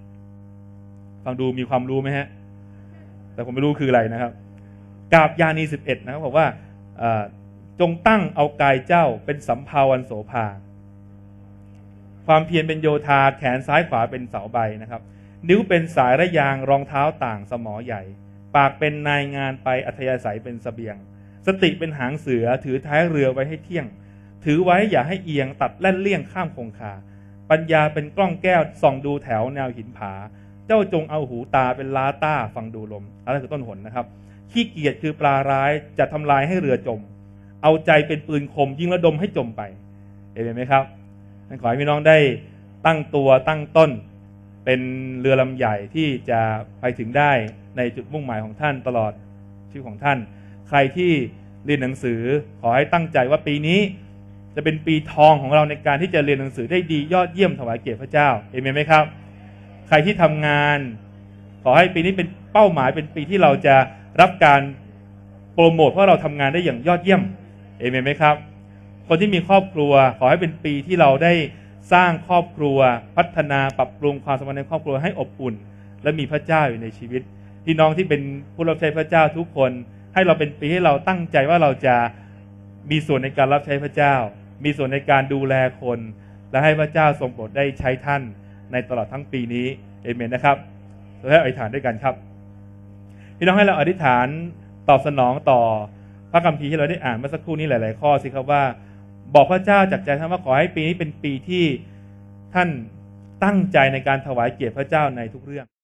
11ฟังดูมีความรู้ไหมฮะแต่ผมไม่รู้คืออะไรนะครับกราบยานี11นะครับบอกว่าจงตั้งเอากายเจ้าเป็นสำภาวันโสภาความเพียรเป็นโยธาแขนซ้ายขวาเป็นเสาใบนะครับนิ้วเป็นสายระยางรองเท้าต่างสมอใหญ่ปากเป็นนายงานไปอัธยาศัยเป็นเสบียงสติเป็นหางเสือถือท้ายเรือไว้ให้เที่ยงถือไว้อย่าให้เอียงตัดแล่นเลี่ยงข้ามคงคาปัญญาเป็นกล้องแก้วส่องดูแถวแนวหินผาเจ้าจงเอาหูตาเป็นล้าต้าฟังดูลมอะไรคือต้นหนนะครับขี้เกียจคือปลาร้ายจะทำลายให้เรือจมเอาใจเป็นปืนคมยิงระดมให้จมไปเห็นไหมครับขอให้พี่น้องได้ตั้งตัวตั้งต้นเป็นเรือลำใหญ่ที่จะไปถึงได้ในจุดมุ่งหมายของท่านตลอดชีวิตของท่านใครที่เรียนหนังสือขอให้ตั้งใจว่าปีนี้จะเป็นปีทองของเราในการที่จะเรียนหนังสือได้ดียอดเยี่ยมถวายเกียรติพระเจ้าเอเมนไหมครับใครที่ทำงานขอให้ปีนี้เป็นเป้าหมายเป็นปีที่เราจะรับการโปรโมทเพราะเราทำงานได้อย่างยอดเยี่ยมเอเมนไหมครับคนที่มีครอบครัวขอให้เป็นปีที่เราได้สร้างครอบครัวพัฒนาปรับปรุงความสัมพันธ์ในครอบครัวให้อบอุ่นและมีพระเจ้าอยู่ในชีวิตพี่น้องที่เป็นผู้รับใช้พระเจ้าทุกคนให้เราเป็นปีให้เราตั้งใจว่าเราจะมีส่วนในการรับใช้พระเจ้ามีส่วนในการดูแลคนและให้พระเจ้าทรงโปรดได้ใช้ท่านในตลอดทั้งปีนี้เอเมนนะครับเราให้อธิษฐานด้วยกันครับพี่น้องให้เราอธิษฐานตอบสนองต่อพระคัมภีร์ที่เราได้อ่านเมื่อสักครู่นี้หลายๆข้อสิครับว่าบอกพระเจ้าจากใจท่านว่าขอให้ปีนี้เป็นปีที่ท่านตั้งใจในการถวายเกียรติพระเจ้าในทุกเรื่อง